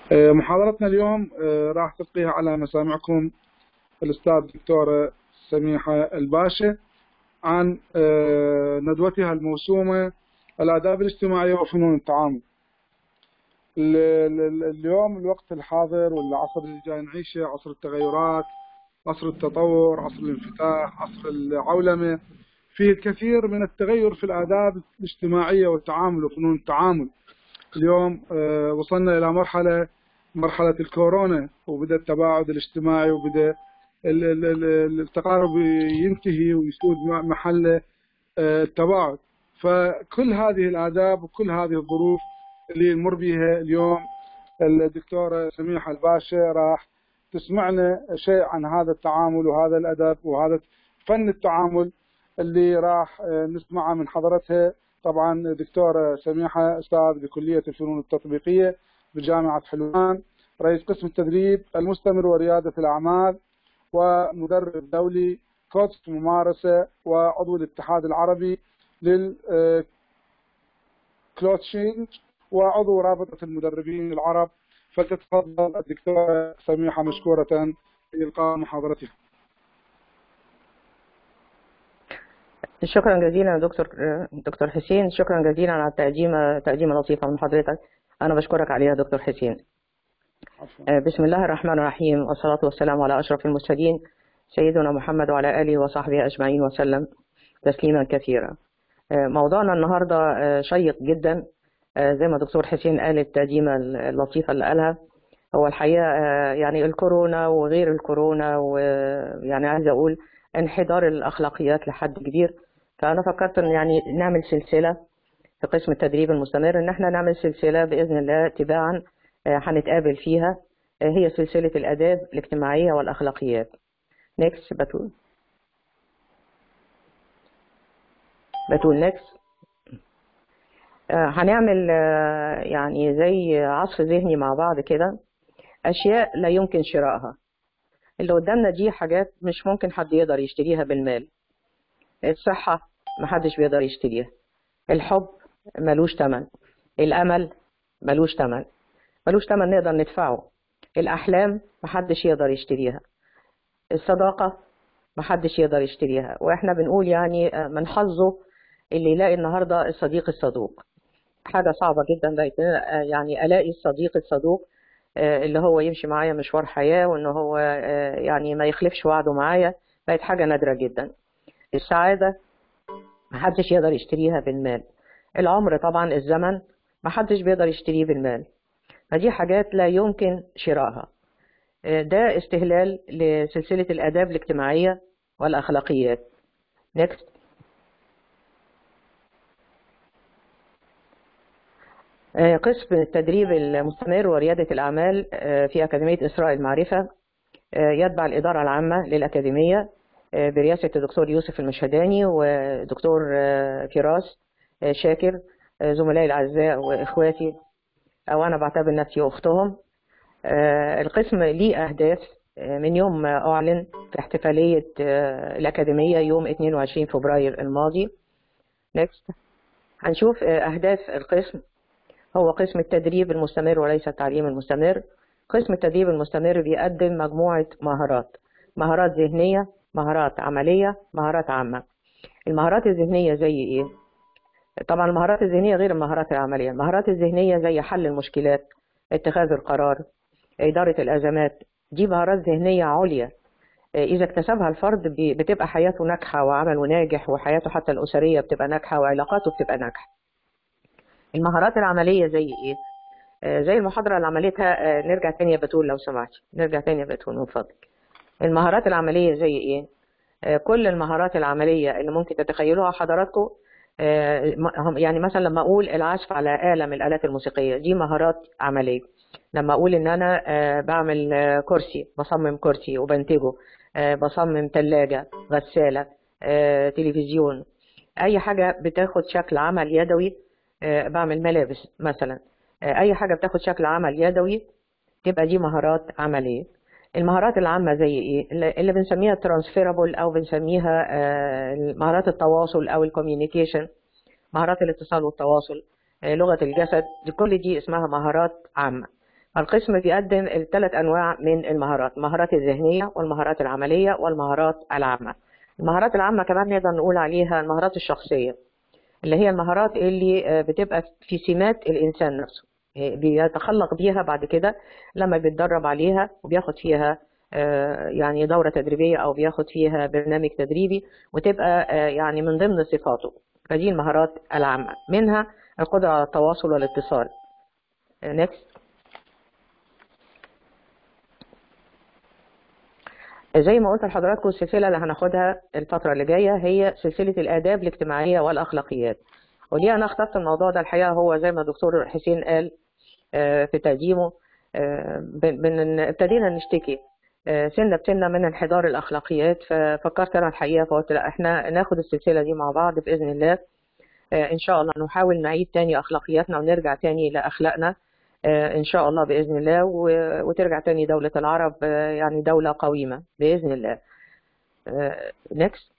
محاضرتنا اليوم راح تلقيها على مسامعكم الأستاذ الدكتورة سميحة الباشا عن ندوتها الموسومة الآداب الاجتماعية وفنون التعامل. اليوم الوقت الحاضر والعصر اللي جاي نعيشه عصر التغيرات، عصر التطور، عصر الانفتاح، عصر العولمة، فيه الكثير من التغير في الآداب الاجتماعية والتعامل وفنون التعامل. اليوم وصلنا إلى مرحلة الكورونا، وبدأ التباعد الاجتماعي، وبدأ التقارب ينتهي ويسود محل التباعد. فكل هذه الآداب وكل هذه الظروف اللي نمر بها اليوم الدكتورة سميحة الباشا راح تسمعنا شيء عن هذا التعامل وهذا الأدب وهذا فن التعامل اللي راح نسمعه من حضرتها. طبعا دكتورة سميحة أستاذ بكلية الفنون التطبيقية بجامعة حلوان، رئيس قسم التدريب المستمر وريادة الأعمال، ومدرب دولي، كوتش ممارسة، وعضو الاتحاد العربي للكوتشنج، وعضو رابطة المدربين العرب. فلتتفضل الدكتورة سميحة مشكورة في إلقاء محاضرتها. شكرا جزيلا دكتور حسين، شكرا جزيلا على تقديمة لطيفة من حضرتك. أنا بشكرك عليها دكتور حسين. بسم الله الرحمن الرحيم، والصلاة والسلام على أشرف المرسلين سيدنا محمد وعلى آله وصحبه أجمعين وسلم تسليما كثيرا. موضوعنا النهاردة شيق جدا، زي ما دكتور حسين قال التقديمة اللطيفة اللي قالها. هو الحقيقة يعني الكورونا وغير الكورونا، ويعني عايزة أقول انحدار الأخلاقيات لحد كبير. فأنا فكرت إن يعني نعمل سلسلة في قسم التدريب المستمر، إن احنا نعمل سلسلة بإذن الله تباعا هنتقابل فيها، هي سلسلة الآداب الاجتماعية والأخلاقيات. نيكست بتول نيكست. هنعمل يعني زي عصف ذهني مع بعض كده، أشياء لا يمكن شرائها. اللي قدامنا دي حاجات مش ممكن حد يقدر يشتريها بالمال. الصحة محدش بيقدر يشتريها، الحب ملوش تمن، الأمل ملوش تمن نقدر ندفعه، الأحلام محدش يقدر يشتريها، الصداقة محدش يقدر يشتريها. وإحنا بنقول يعني من حظه اللي يلاقي النهاردة الصديق الصدوق. حاجة صعبة جدا بقت يعني ألاقي الصديق الصدوق اللي هو يمشي معايا مشوار حياة، وإن هو يعني ما يخلفش وعده معايا، بقت حاجة نادرة جدا. السعادة محدش يقدر يشتريها بالمال. العمر طبعا، الزمن محدش بيقدر يشتريه بالمال. فدي حاجات لا يمكن شرائها. ده استهلال لسلسلة الآداب الاجتماعية والأخلاقيات. نيكست. قسم التدريب المستمر وريادة الأعمال في أكاديمية إسراء المعرفة يتبع الإدارة العامة للأكاديمية برئاسة الدكتور يوسف المشهداني ودكتور فراس شاكر، زملائي الأعزاء وإخواتي، أو أنا بعتبر نفسي أختهم. القسم ليه أهداف من يوم ما أعلن في احتفالية الأكاديمية يوم 22 فبراير الماضي. نيكست. هنشوف أهداف القسم. هو قسم التدريب المستمر وليس التعليم المستمر. قسم التدريب المستمر بيقدم مجموعة مهارات ذهنية، مهارات عملية، مهارات عامة. المهارات الذهنية زي إيه؟ طبعا المهارات الذهنية غير المهارات العملية. المهارات الذهنية زي حل المشكلات، اتخاذ القرار، إدارة الأزمات. دي مهارات ذهنية عليا، إذا اكتسبها الفرد بتبقى حياته ناجحة وعمله ناجح، وحياته حتى الأسرية بتبقى ناجحة وعلاقاته بتبقى ناجحة. المهارات العملية زي إيه؟ زي المحاضرة اللي عملتها. نرجع تاني يا بتول لو سمحتي، نرجع تاني يا بتول من فضلك. المهارات العملية زي إيه؟ كل المهارات العملية اللي ممكن تتخيلوها حضراتكم. يعني مثلا لما أقول العزف على آلة من الآلات الموسيقية، دي مهارات عملية. لما أقول إن أنا بعمل كرسي، بصمم كرسي وبنتجه، بصمم ثلاجة، غسالة، تلفزيون، أي حاجة بتاخد شكل عمل يدوي، بعمل ملابس مثلا، أي حاجة بتاخد شكل عمل يدوي تبقى دي مهارات عملية. المهارات العامة زي إيه؟ اللي بنسميها ترانسفيرابل، أو بنسميها مهارات التواصل أو الكوميونيكيشن، مهارات الاتصال والتواصل، لغة الجسد. كل دي اسمها مهارات عامة. القسم بيقدم الثلاث أنواع من المهارات: المهارات الذهنية والمهارات العملية والمهارات العامة. المهارات العامة كمان نقدر نقول عليها المهارات الشخصية، اللي هي المهارات اللي بتبقى في سمات الإنسان نفسه، بيتخلق بيها بعد كده لما بيتدرب عليها وبياخد فيها يعني دورة تدريبية أو بياخد فيها برنامج تدريبي، وتبقى يعني من ضمن صفاته. فدي المهارات العامة، منها القدرة على التواصل والاتصال. next. زي ما قلت لحضراتكم، السلسلة اللي هناخدها الفترة اللي جاية هي سلسلة الآداب الاجتماعية والأخلاقيات. وليه أنا اخترت الموضوع ده؟ الحقيقة هو زي ما الدكتور حسين قال في تقديمه، ابتدينا نشتكي سنة بسنة من انحدار الأخلاقيات، ففكرت أنا الحقيقة فقلت لا، احنا ناخد السلسلة دي مع بعض بإذن الله. إن شاء الله نحاول نعيد تاني أخلاقياتنا ونرجع تاني لأخلاقنا إن شاء الله بإذن الله، وترجع تاني دولة العرب يعني دولة قويمة بإذن الله. next.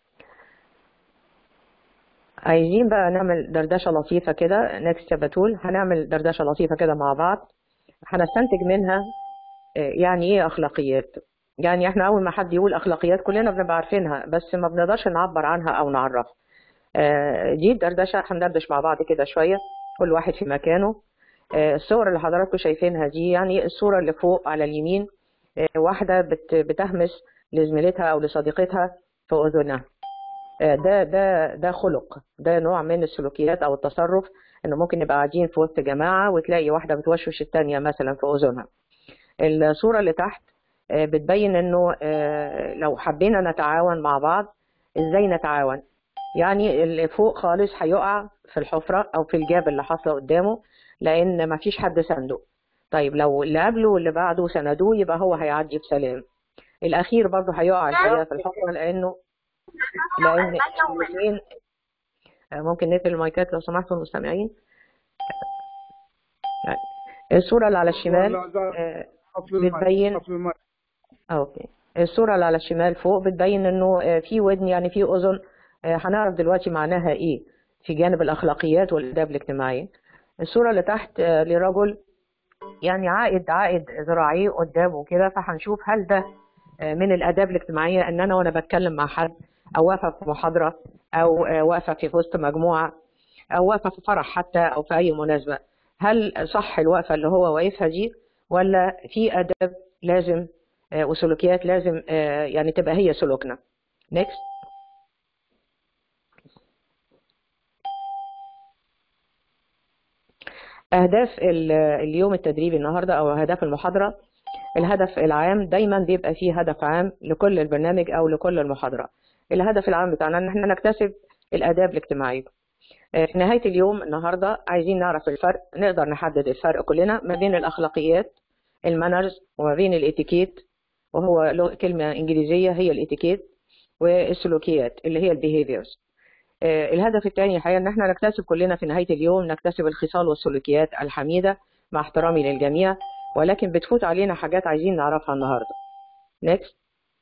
عايزين بقى نعمل دردشة لطيفة كده. next يا بتول، هنعمل دردشة لطيفة كده مع بعض، هنستنتج منها يعني ايه أخلاقيات. يعني احنا أول ما حد يقول أخلاقيات كلنا بنبقى عارفينها، بس ما بنقدرش نعبر عنها أو نعرفها. دي الدردشة، هندردش مع بعض كده شوية كل واحد في مكانه. الصور اللي حضراتكم شايفينها دي، يعني الصورة اللي فوق على اليمين واحدة بتهمس لزميلتها أو لصديقتها في أذنها. ده خلق، ده نوع من السلوكيات أو التصرف، إنه ممكن نبقى قاعدين في وسط جماعة وتلاقي واحدة بتوشوش التانية مثلا في أذنها. الصورة اللي تحت بتبين إنه لو حبينا نتعاون مع بعض إزاي نتعاون. يعني اللي فوق خالص هيقع في الحفرة أو في الجاب اللي حاصلة قدامه لأن مفيش حد سنده. طيب لو اللي قبله واللي بعده سندوه يبقى هو هيعدي بسلام. الأخير برضه هيقع الحقيقة في الحفرة لأن الاثنين. ممكن نقفل المايكات لو سمحتوا المستمعين. الصورة اللي على الشمال بتبين اوكي. الصورة اللي على الشمال فوق بتبين انه في ودن، يعني في اذن. هنعرف دلوقتي معناها ايه في جانب الاخلاقيات والاداب الاجتماعية. الصورة اللي تحت لرجل يعني عائد ذراعيه قدامه كده، فهنشوف هل ده من الاداب الاجتماعية ان انا وانا بتكلم مع حد او واقفة في محاضرة او واقفة في وسط مجموعة او واقفة في فرح حتى او في اي مناسبة، هل صح الوقفة اللي هو واقفها دي، ولا في اداب لازم وسلوكيات لازم يعني تبقى هي سلوكنا. next. أهداف اليوم التدريبي النهاردة أو أهداف المحاضرة. الهدف العام دايما بيبقى فيه هدف عام لكل البرنامج أو لكل المحاضرة. الهدف العام بتاعنا إن احنا نكتسب الآداب الاجتماعية. في نهاية اليوم النهاردة عايزين نعرف الفرق، نقدر نحدد الفرق كلنا ما بين الأخلاقيات المانرز وما بين الاتيكيت، وهو كلمة إنجليزية هي الاتيكيت، والسلوكيات اللي هي البيهيفيرز. الهدف الثاني الحقيقة ان احنا نكتسب كلنا في نهاية اليوم نكتسب الخصال والسلوكيات الحميدة مع احترامي للجميع، ولكن بتفوت علينا حاجات عايزين نعرفها النهاردة. next.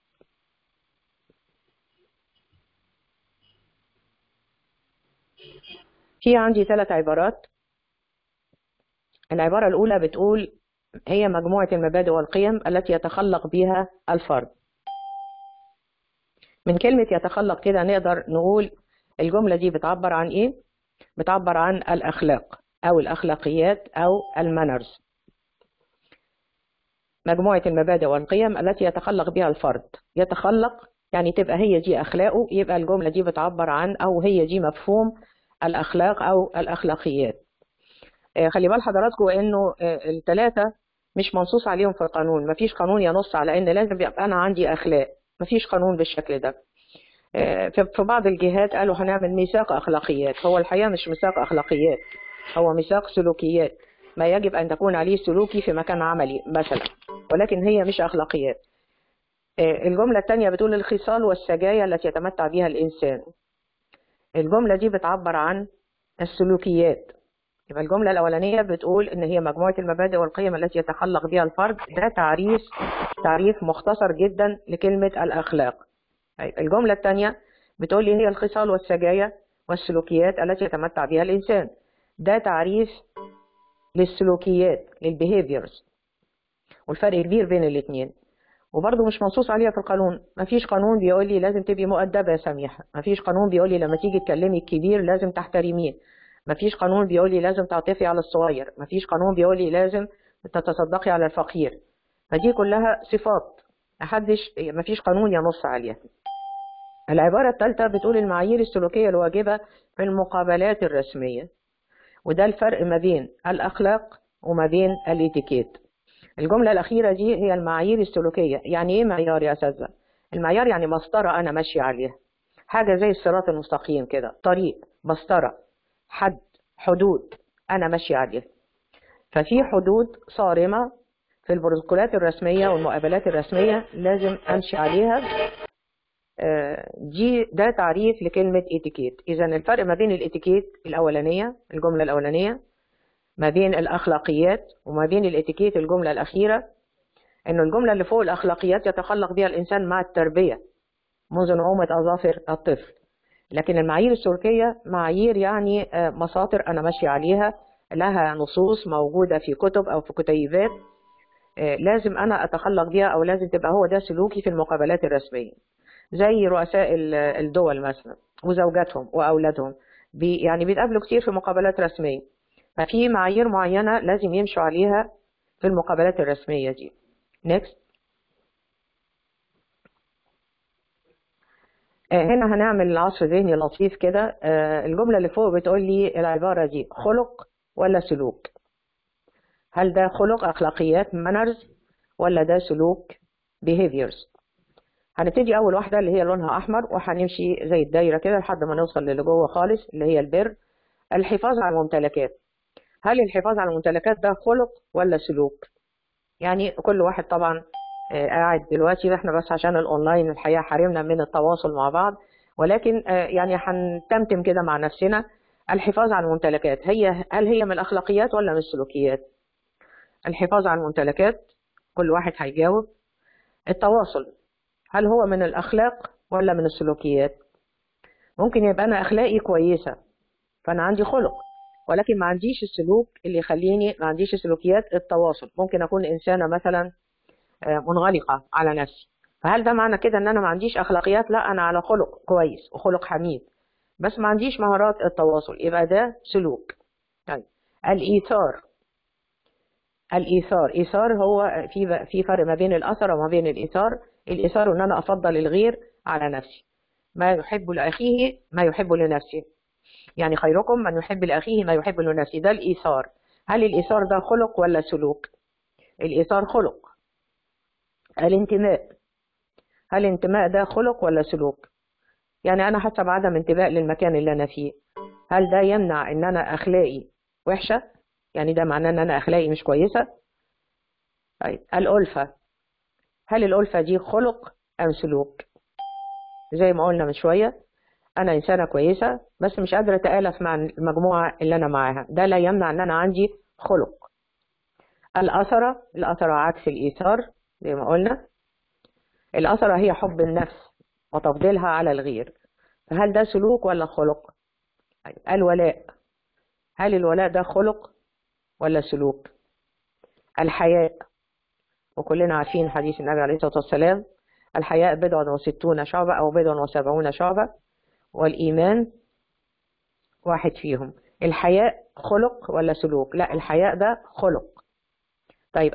في عندي 3 عبارات. العبارة الأولى بتقول هي مجموعة المبادئ والقيم التي يتخلق بها الفرد. من كلمة يتخلق كده نقدر نقول الجملة دي بتعبر عن إيه؟ بتعبر عن الأخلاق أو الأخلاقيات أو المانرز. مجموعة المبادئ والقيم التي يتخلق بها الفرد. يتخلق يعني تبقى هي دي أخلاقه، يبقى الجملة دي بتعبر عن أو هي دي مفهوم الأخلاق أو الأخلاقيات. خلي بال حضراتكم إنه ال3 مش منصوص عليهم في القانون. مفيش قانون ينص على إن لازم يبقى أنا عندي أخلاق، مفيش قانون بالشكل ده. في بعض الجهات قالوا هنعمل ميثاق أخلاقيات. هو الحقيقة مش ميثاق أخلاقيات، هو ميثاق سلوكيات، ما يجب أن تكون عليه سلوكي في مكان عملي مثلا، ولكن هي مش أخلاقيات. الجملة الثانية بتقول الخصال والسجايا التي يتمتع بها الإنسان. الجملة دي بتعبر عن السلوكيات. يبقى الجملة الأولانية بتقول إن هي مجموعة المبادئ والقيم التي يتخلق بها الفرد. ده تعريف مختصر جدا لكلمة الأخلاق. الجملة الثانية بتقول لي هي الخصال والسجايا والسلوكيات التي يتمتع بها الإنسان. ده تعريف للسلوكيات، للبيهيفيرز. والفرق كبير بين الاثنين. وبرضه مش منصوص عليها في القانون، مفيش قانون بيقول لي لازم تبقي مؤدبة يا سميحة، مفيش قانون بيقول لي لما تيجي تكلمي الكبير لازم تحترميه، مفيش قانون بيقول لي لازم تعطفي على الصغير، مفيش قانون بيقول لي لازم تتصدقي على الفقير. فدي كلها صفات مفيش قانون ينص عليها. العبارة الثالثة بتقول المعايير السلوكية الواجبة في المقابلات الرسمية، وده الفرق ما بين الأخلاق وما بين الاتيكيت. الجملة الأخيرة دي هي المعايير السلوكية. يعني إيه معيار يا أساتذة؟ المعيار يعني مسطرة أنا ماشية عليها، حاجة زي الصراط المستقيم كده، طريق، مسطرة، حد، حدود أنا ماشية عليها. ففي حدود صارمة في البروتوكولات الرسمية والمقابلات الرسمية لازم أمشي عليها. ده تعريف لكلمة اتيكيت. إذا الفرق ما بين الاتيكيت الأولانية، الجملة الأولانية، ما بين الأخلاقيات، وما بين الاتيكيت الجملة الأخيرة، إنه الجملة اللي فوق الأخلاقيات يتخلق بها الإنسان مع التربية منذ نعومة أظافر الطفل، لكن المعايير السلوكية معايير يعني مساطر أنا ماشية عليها، لها نصوص موجودة في كتب أو في كتيبات لازم أنا أتخلق بها، أو لازم تبقى هو ده سلوكي في المقابلات الرسمية. زي رؤساء الدول مثلا وزوجاتهم وأولادهم يعني بيتقابلوا كتير في مقابلات رسمية، ففي معايير معينة لازم يمشوا عليها في المقابلات الرسمية دي. next. هنا هنعمل عصر ذهني لطيف كده. الجملة اللي فوق بتقول لي العبارة دي خلق ولا سلوك؟ هل ده خلق أخلاقيات manners ولا ده سلوك behaviors؟ هنبتدي أول واحدة اللي هي لونها أحمر، وهنمشي زي الدايرة كده لحد ما نوصل للي جوه خالص اللي هي البر. الحفاظ على الممتلكات، هل الحفاظ على الممتلكات ده خلق ولا سلوك؟ يعني كل واحد طبعا قاعد دلوقتي، احنا بس عشان الأونلاين الحقيقة حرمنا من التواصل مع بعض، ولكن يعني هنتمتم كده مع نفسنا. الحفاظ على الممتلكات هل هي من الأخلاقيات ولا من السلوكيات؟ الحفاظ على الممتلكات كل واحد هيجاوب. التواصل هل هو من الأخلاق ولا من السلوكيات؟ ممكن يبقى أنا أخلاقي كويسة فأنا عندي خلق، ولكن ما عنديش السلوك اللي يخليني، ما عنديش سلوكيات التواصل. ممكن أكون إنسانة مثلا منغلقة على نفسي، فهل ده معنى كده أن أنا ما عنديش أخلاقيات؟ لا، أنا على خلق كويس وخلق حميد، بس ما عنديش مهارات التواصل، يبقى ده سلوك. طيب الإيثار، إيثار هو في فرق ما بين الأثر وما بين الإيثار. الإيثار إن أنا أفضل الغير على نفسي، ما يحب لأخيه ما يحب لنفسه، يعني خيركم من يحب لأخيه ما يحب لنفسه، ده الإيثار. هل الإيثار ده خلق ولا سلوك؟ الإيثار خلق. الانتماء، هل الانتماء ده خلق ولا سلوك؟ يعني أنا حسب عدم انتماء للمكان اللي أنا فيه، هل ده يمنع إن أنا أخلاقي وحشة؟ يعني ده معناه إن أنا أخلاقي مش كويسة؟ طيب الألفة، هل الألفة دي خلق أم سلوك؟ زي ما قلنا من شوية، أنا إنسانة كويسة بس مش قادرة أتآلف مع المجموعة اللي أنا معاها، ده لا يمنع إن أنا عندي خلق. الأثرة عكس الإيثار زي ما قلنا. الأثرة هي حب النفس وتفضيلها على الغير، فهل ده سلوك ولا خلق؟ الولاء، هل الولاء ده خلق ولا سلوك؟ الحياء، وكلنا عارفين حديث النبي عليه الصلاة والسلام، الحياء 60 شعبة أو 70 شعبة، والإيمان واحد فيهم. الحياء خلق ولا سلوك؟ لا، الحياء ده خلق. طيب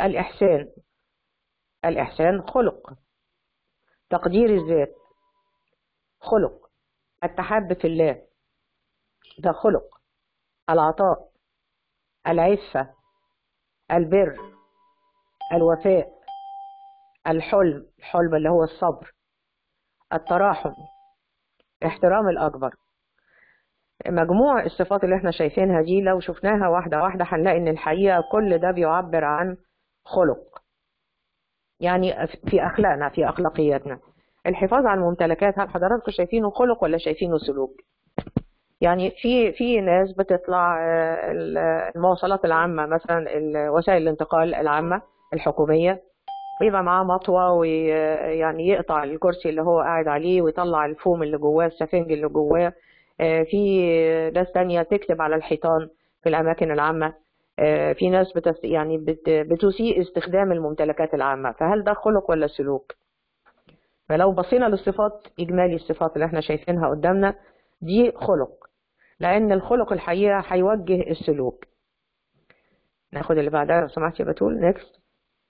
الإحسان خلق. تقدير الذات خلق. التحب في الله ده خلق. العطاء، العفة، البر، الوفاء، الحلم اللي هو الصبر، التراحم، احترام الأكبر. مجموع الصفات اللي احنا شايفينها دي لو شفناها واحدة واحدة هنلاقي ان الحقيقة كل ده بيعبر عن خلق، يعني في أخلاقنا، في أخلاقياتنا. الحفاظ على الممتلكات هل حضراتكم شايفينه خلق ولا شايفينه سلوك؟ يعني في ناس بتطلع المواصلات العامة مثلا، وسائل الانتقال العامة الحكومية، ويبقى معاه مطوة ويعني يقطع الكرسي اللي هو قاعد عليه ويطلع الفوم اللي جواه، السفنج اللي جواه. في ناس تانية تكتب على الحيطان في الأماكن العامة. في ناس يعني بتسيء استخدام الممتلكات العامة، فهل ده خلق ولا سلوك؟ فلو بصينا للصفات، إجمالي الصفات اللي احنا شايفينها قدامنا دي خلق، لأن الخلق الحقيقة هيوجه السلوك. ناخد اللي بعدها لو سمحت يا بتول. نيكست.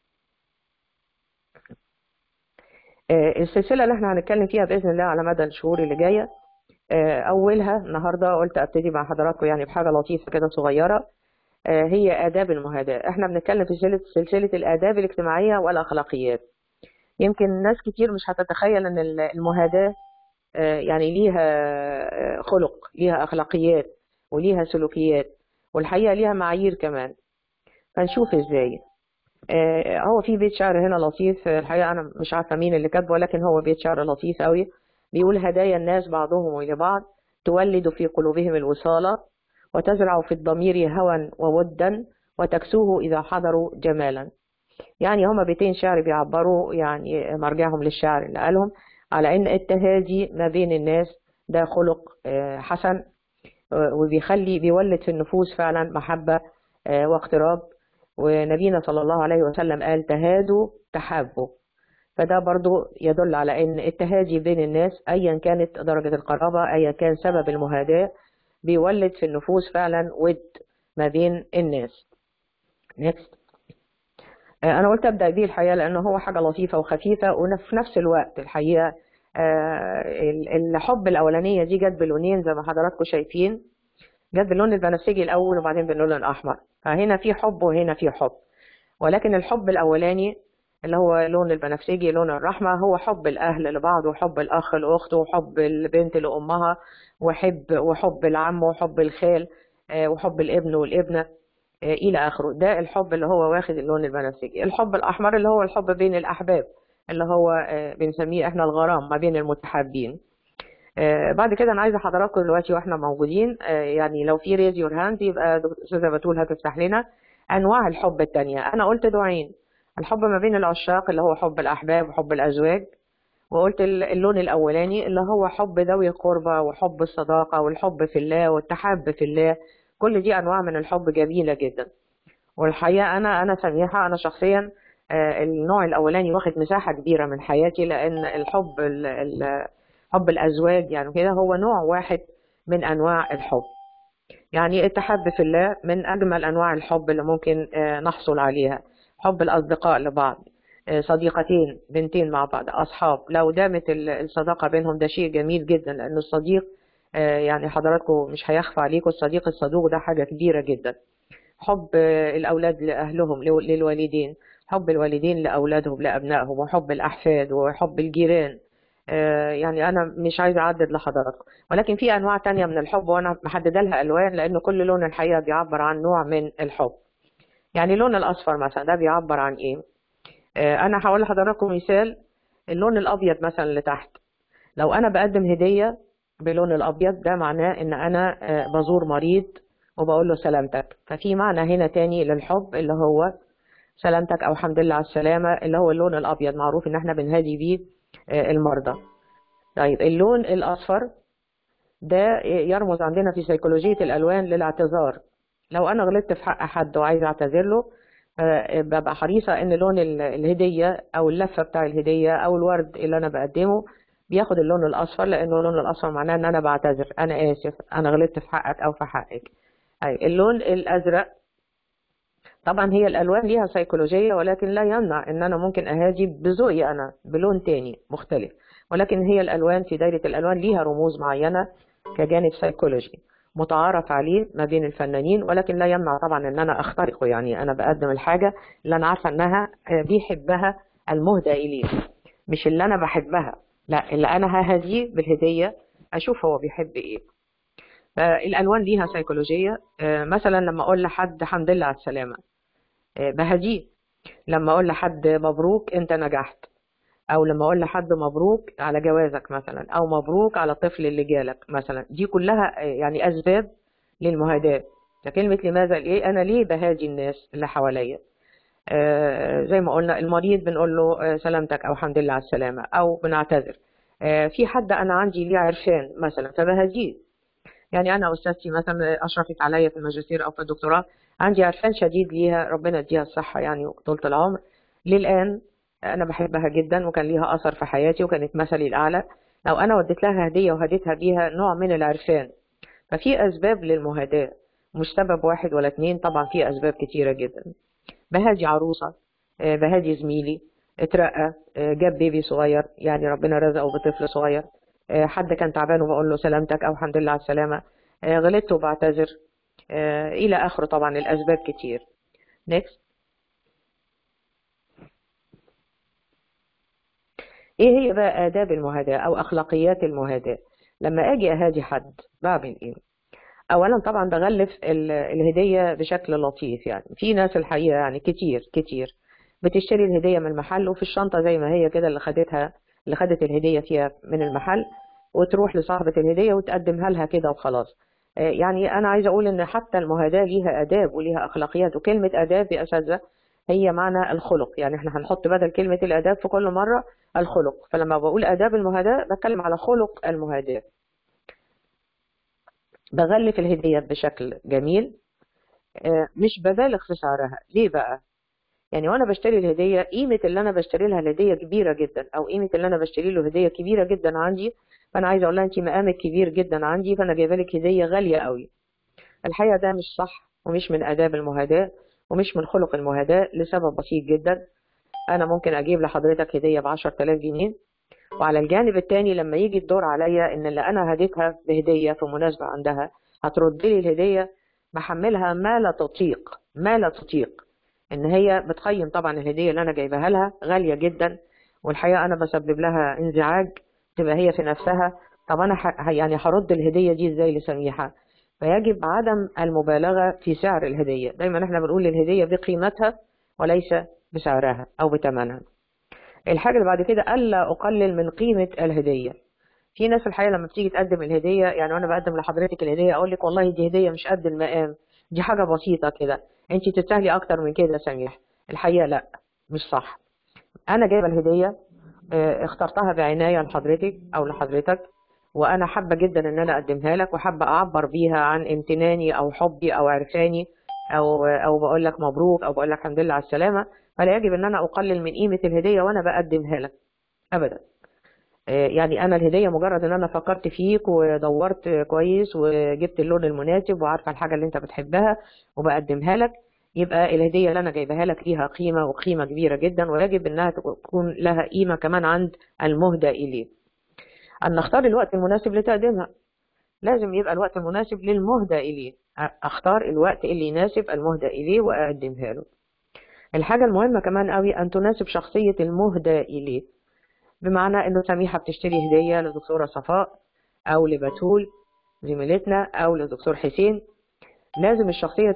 السلسلة اللي احنا هنتكلم فيها بإذن الله على مدى الشهور اللي جاية، أولها النهاردة قلت أبتدي مع حضراتكم يعني بحاجة لطيفة كده صغيرة، هي آداب المهاداة. احنا بنتكلم في سلسلة الآداب الاجتماعية والأخلاقيات. يمكن ناس كتير مش هتتخيل أن المهاداة يعني ليها خلق، ليها أخلاقيات، وليها سلوكيات، والحقيقة ليها معايير كمان. فنشوف ازاي. هو في بيت شعر هنا لطيف، الحقيقة أنا مش عارفة مين اللي كاتبه، ولكن هو بيت شعر لطيف قوي. بيقول: هدايا الناس بعضهم إلى بعض تولد في قلوبهم الوصالة، وتزرع في الضمير هوى وودا، وتكسوه إذا حضروا جمالا. يعني هما بيتين شعر بيعبروا يعني مرجعهم للشعر اللي قالهم على إن التهادي ما بين الناس ده خلق حسن، وبيخلي بيولد في النفوس فعلا محبة واقتراب. ونبينا صلى الله عليه وسلم قال: تهادوا تحابوا. فده برضو يدل على ان التهادي بين الناس ايا كانت درجة القرابة، ايا كان سبب المهاداة، بيولد في النفوس فعلا ود ما بين الناس. نيكست. انا قلت ابدا بيه الحقيقة لانه هو حاجة لطيفة وخفيفة، وفي نفس الوقت الحقيقة الحب الاولانية دي جت بلونين زي ما حضراتكم شايفين، جت باللون البنفسجي الاول وبعدين باللون الاحمر. فهنا في حب وهنا في حب، ولكن الحب الاولاني اللي هو لون البنفسجي لون الرحمه هو حب الاهل لبعض، وحب الاخ لاخته، وحب البنت لامها، وحب العم وحب الخال، وحب الابن والابنه الى اخره. ده الحب اللي هو واخد اللون البنفسجي. الحب الاحمر اللي هو الحب بين الاحباب، اللي هو بنسميه احنا الغرام ما بين المتحابين. بعد كده انا عايزه حضراتكم دلوقتي واحنا موجودين يعني لو في ريز يور هاند يبقى استاذه بتول هتفتح لنا انواع الحب التانية. انا قلت نوعين: الحب ما بين العشاق اللي هو حب الاحباب وحب الازواج، وقلت اللون الاولاني اللي هو حب ذوي القربى وحب الصداقه والحب في الله والتحاب في الله. كل دي انواع من الحب جميله جدا. والحقيقه انا سميحه، انا شخصيا النوع الاولاني واخد مساحه كبيره من حياتي، لان الحب حب الأزواج يعني كده هو نوع واحد من أنواع الحب. يعني التحب في الله من أجمل أنواع الحب اللي ممكن نحصل عليها. حب الأصدقاء لبعض، صديقتين بنتين مع بعض أصحاب، لو دامت الصداقة بينهم ده شيء جميل جدا، لأن الصديق يعني حضراتكم مش هيخفى عليكم الصديق الصدوق ده حاجة كبيرة جدا. حب الأولاد لأهلهم للوالدين، حب الوالدين لأولادهم لأبنائهم، وحب الأحفاد وحب الجيران. يعني أنا مش عايزة أعدد لحضراتكم، ولكن في أنواع تانية من الحب وأنا محددة لها ألوان، لأن كل لون الحقيقة بيعبر عن نوع من الحب. يعني اللون الأصفر مثلا ده بيعبر عن إيه؟ أنا هقول لحضراتكم مثال. اللون الأبيض مثلا اللي تحت، لو أنا بقدم هدية بلون الأبيض ده معناه إن أنا بزور مريض وبقول له سلامتك. ففي معنى هنا تاني للحب اللي هو سلامتك أو الحمد لله على السلامة، اللي هو اللون الأبيض معروف إن احنا بنهدي بيه المرضى. طيب اللون الأصفر ده يرمز عندنا في سيكولوجية الألوان للاعتذار. لو أنا غلطت في حق حد وعايز أعتذر له، ببقى حريصة إن لون الهدية أو اللفة بتاع الهدية أو الورد اللي أنا بقدمه بياخد اللون الأصفر، لأنه اللون الأصفر معناه إن أنا بعتذر، أنا آسف، أنا غلطت في حقك أو في حقك. اللون الأزرق طبعا هي الألوان ليها سيكولوجية، ولكن لا يمنع إن أنا ممكن أهاجي بذوقي أنا بلون تاني مختلف، ولكن هي الألوان في دايرة الألوان ليها رموز معينة كجانب سيكولوجي متعارف عليه ما بين الفنانين، ولكن لا يمنع طبعا إن أنا أخترقه. يعني أنا بقدم الحاجة اللي أنا عارفة إنها بيحبها المهدى إليه، مش اللي أنا بحبها، لا، اللي أنا ههديه بالهدية أشوف هو بيحب إيه. فالألوان ليها سيكولوجية. مثلا لما أقول لحد الحمد لله على السلامة بهديه، لما اقول لحد مبروك انت نجحت، او لما اقول لحد مبروك على جوازك مثلا، او مبروك على الطفل اللي جالك مثلا، دي كلها يعني اسباب للمهاداة. فكلمة لماذا ايه، انا ليه بهادي الناس اللي حواليا. زي ما قلنا المريض بنقول له سلامتك او الحمد لله على السلامة، او بنعتذر. في حد انا عندي ليه عرفان مثلا فبهديه. يعني انا استاذتي مثلا اشرفت عليا في الماجستير او في الدكتوراه، عندي عرفان شديد ليها، ربنا يديها الصحة يعني وطولة العمر. للآن أنا بحبها جدا وكان ليها أثر في حياتي وكانت مثلي الأعلى. لو أنا وديت لها هدية وهديتها بيها نوع من العرفان، ففي أسباب للمهاداة، مش سبب واحد ولا اتنين، طبعا في أسباب كتيرة جدا. بهادي عروسة، بهادي زميلي اترقى، جاب بيبي صغير يعني ربنا رزقه بطفل صغير، حد كان تعبان وبقول له سلامتك أو الحمد لله على السلامة، غلطت وبعتذر، إلى آخره. طبعا الأسباب كتير. next. إيه هي بقى آداب المهاداة أو أخلاقيات المهاداة؟ لما أجي أهادي حد بعمل إيه؟ أولا طبعا بغلف الهدية بشكل لطيف. يعني في ناس الحقيقة يعني كتير بتشتري الهدية من المحل وفي الشنطة زي ما هي كده اللي خدت الهدية فيها من المحل، وتروح لصاحبة الهدية وتقدمها لها كده وخلاص. يعني أنا عايزة أقول إن حتى المهاداة ليها آداب وليها أخلاقيات. وكلمة آداب يا أساتذة هي معنى الخلق، يعني إحنا هنحط بدل كلمة الآداب في كل مرة الخلق. فلما بقول آداب المهاداة بتكلم على خلق المهاداة. بغلف الهدية بشكل جميل، مش ببالغ في سعرها. ليه بقى؟ يعني وانا بشتري الهدية قيمة اللي انا بشتري لها الهدية كبيرة جدا، او قيمة اللي انا بشتري له هدية كبيرة جدا عندي، فانا عايزة اقول لها انت مقامك كبير جدا عندي فانا جايبه لك هدية غالية قوي. الحقيقة ده مش صح ومش من آداب المهاداة ومش من خلق المهاداة لسبب بسيط جدا. انا ممكن اجيب لحضرتك هدية ب10,000 جنيه، وعلى الجانب التاني لما يجي الدور عليا ان اللي انا هديتها بهدية في مناسبة عندها هترد لي الهدية محملها ما لا تطيق. ان هي بتقيم طبعا الهدية اللي انا جايبها لها غالية جدا، والحقيقة انا بسبب لها انزعاج، تبقى هي في نفسها طب انا يعني هرد الهدية دي ازاي لسميحة؟ فيجب عدم المبالغة في سعر الهدية. دايما احنا بنقول الهدية بقيمتها وليس بسعرها او بثمنها. الحاجة اللي بعد كده ألا أقلل من قيمة الهدية. في ناس الحقيقة لما بتيجي تقدم الهدية، يعني وأنا بقدم لحضرتك الهدية أقول لك والله دي هدية مش قد المقام، دي حاجة بسيطة كده، أنت تستاهلي أكتر من كده سميح. الحقيقة لا، مش صح. أنا جايبة الهدية اخترتها بعناية لحضرتك أو لحضرتك، وأنا حابة جدا إن أنا أقدمها لك وحابة أعبر بيها عن امتناني أو حبي أو عرفاني، أو بقول لك مبروك أو بقول لك الحمد لله على السلامة. فلا يجب إن أنا أقلل من قيمة الهدية وأنا بقدمها لك أبدا. يعني أنا الهدية مجرد إن أنا فكرت فيك ودورت كويس وجبت اللون المناسب وعارفة الحاجة اللي أنت بتحبها وبقدمها لك، يبقى الهدية اللي أنا جايبها لك ليها قيمة وقيمة كبيرة جدا، ويجب إنها تكون لها قيمة كمان عند المهدى إليه. أن نختار الوقت المناسب لتقديمها، لازم يبقى الوقت المناسب للمهدى إليه، أختار الوقت اللي يناسب المهدى إليه وأقدمها له. الحاجة المهمة كمان قوي أن تناسب شخصية المهدى إليه، بمعنى إنه سميحة بتشتري هدية لدكتورة صفاء أو لبتول زميلتنا أو لدكتور حسين، لازم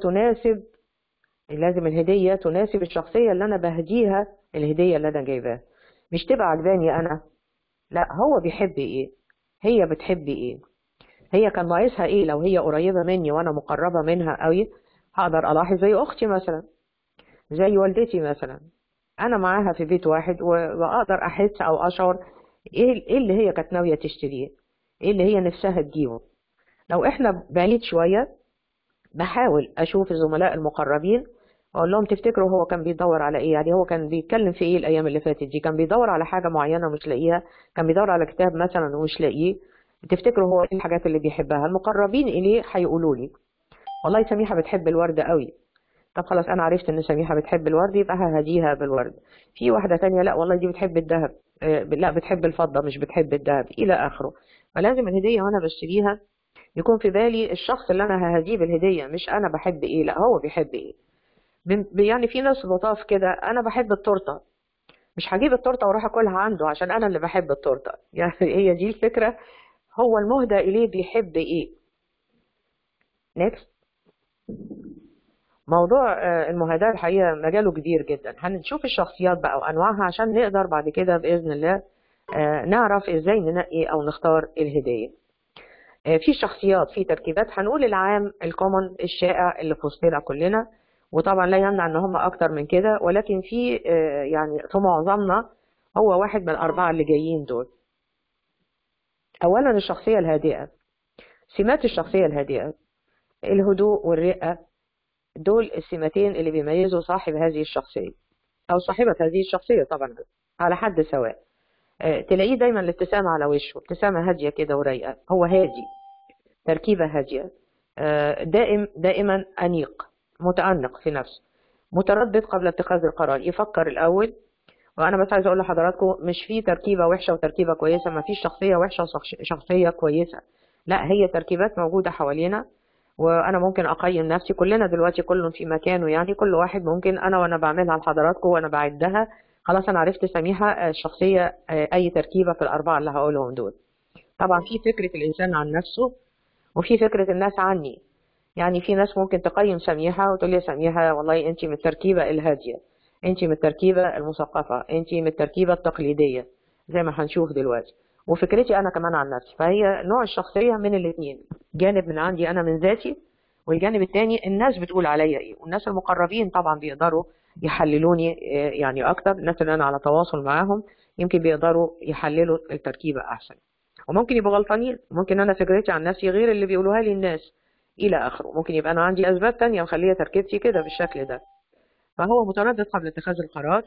الهدية تناسب الشخصية اللي أنا بهديها الهدية اللي أنا جايباها. مش تبقى عجباني أنا، لا، هو بيحب إيه، هي بتحب إيه، هي كان ناقصها إيه. لو هي قريبة مني وأنا مقربة منها قوي هقدر ألاحظ، زي أختي مثلا، زي والدتي مثلا، أنا معاها في بيت واحد وأقدر أحس أو أشعر إيه اللي هي كانت ناوية تشتريه، إيه اللي هي نفسها تجيبه. لو إحنا بعيد شوية بحاول أشوف الزملاء المقربين أقول لهم تفتكروا هو كان بيدور على إيه، يعني هو كان بيتكلم في إيه الأيام اللي فاتت دي، كان بيدور على حاجة معينة ومش لاقيها، كان بيدور على كتاب مثلا ومش لاقيه، تفتكروا هو إيه الحاجات اللي بيحبها؟ المقربين إليه هيقولوا لي والله سميحة بتحب الورد قوي. طب خلاص انا عرفت ان سميحة بتحب الورد يبقى ههديها بالورد. في واحدة تانية لا والله دي بتحب الذهب، لا بتحب الفضة مش بتحب الذهب، الى اخره. فلازم الهدية وانا بشتريها يكون في بالي الشخص اللي انا ههديه بالهدية، مش انا بحب ايه، لا هو بيحب ايه. يعني في ناس لطاف كده، انا بحب التورتة، مش هجيب التورتة واروح اكلها عنده عشان انا اللي بحب التورتة. يعني هي دي الفكرة، هو المهدى اليه بيحب ايه. نيكست. موضوع المهاداة الحقيقة مجاله كبير جدا، هنشوف الشخصيات بقى وأنواعها عشان نقدر بعد كده بإذن الله نعرف إزاي ننقي أو نختار الهدية. في شخصيات، في تركيبات، هنقول العام الكومن الشائع اللي في وسطنا كلنا، وطبعا لا يمنع ان هم اكتر من كده، ولكن في يعني في معظمنا هو واحد من الأربعة اللي جايين دول. أولا الشخصية الهادئة. سمات الشخصية الهادئة: الهدوء والرقة دول السمتين اللي بيميزوا صاحب هذه الشخصية أو صاحبة هذه الشخصية طبعا على حد سواء. تلاقيه دايما الابتسامة على وشه، ابتسامة هادية كده ورايقة، هو هادي، تركيبة هادية، دائما أنيق، متأنق في نفسه، متردد قبل اتخاذ القرار، يفكر الأول. وأنا بس عايزة أقول لحضراتكم مش في تركيبة وحشة وتركيبة كويسة، ما فيش شخصية وحشة وشخصية كويسة، لا، هي تركيبات موجودة حوالينا. وأنا ممكن أقيم نفسي، كلنا دلوقتي كل في مكانه، يعني كل واحد ممكن أنا وأنا بعملها لحضراتكم وأنا بعدها خلاص أنا عرفت سميحة الشخصية أي تركيبة في الأربعة اللي هقولهم دول. طبعا في فكرة الإنسان عن نفسه وفي فكرة الناس عني. يعني في ناس ممكن تقيم سميحة وتقول لي سميحة والله أنت من التركيبة الهادية، أنت من التركيبة المثقفة، أنت من التركيبة التقليدية زي ما هنشوف دلوقتي. وفكرتي أنا كمان عن نفسي، فهي نوع الشخصية من الاثنين، جانب من عندي أنا من ذاتي، والجانب الثاني الناس بتقول عليا إيه. والناس المقربين طبعا بيقدروا يحللوني يعني أكتر، الناس اللي أنا على تواصل معاهم يمكن بيقدروا يحللوا التركيبة أحسن، وممكن يبقوا غلطانين، ممكن أنا فكرتي عن نفسي غير اللي بيقولوها لي الناس إلى آخره، ممكن يبقى أنا عندي أسباب تانية مخلية تركيبتي كده بالشكل ده. فهو متردد قبل اتخاذ القرار،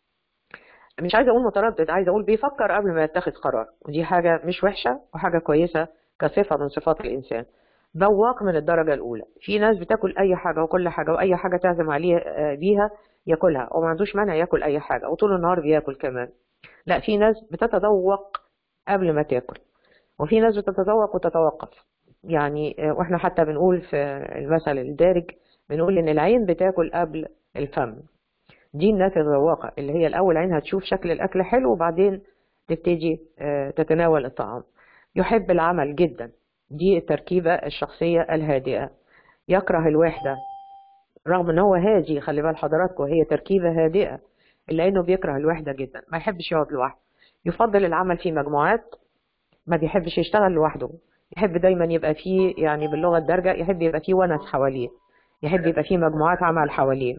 مش عايزة أقول متردد، عايزة أقول بيفكر قبل ما يتخذ قرار، ودي حاجة مش وحشة وحاجة كويسة كصفة من صفات الإنسان. ذواق من الدرجة الأولى، في ناس بتاكل أي حاجة وكل حاجة وأي حاجة تعزم عليه بيها ياكلها وما عندوش مانع ياكل أي حاجة وطول النهار بياكل كمان. لا، في ناس بتتذوق قبل ما تاكل، وفي ناس بتتذوق وتتوقف. يعني واحنا حتى بنقول في المثل الدارج، بنقول ان العين بتاكل قبل الفم. دي الناس الذواقة اللي هي الاول عينها تشوف شكل الاكل حلو وبعدين تبتدي تتناول الطعام. يحب العمل جدا، دي التركيبة الشخصية الهادئة. يكره الوحدة رغم ان هو هادي، خلي بال حضراتكم هي تركيبة هادئة الا انه بيكره الوحدة جدا، ما يحبش يقعد لوحده. يفضل العمل في مجموعات، ما بيحبش يشتغل لوحده، يحب دايما يبقى فيه، يعني باللغة الدارجة يحب يبقى فيه ونس حواليه، يحب يبقى فيه مجموعات عمل حواليه.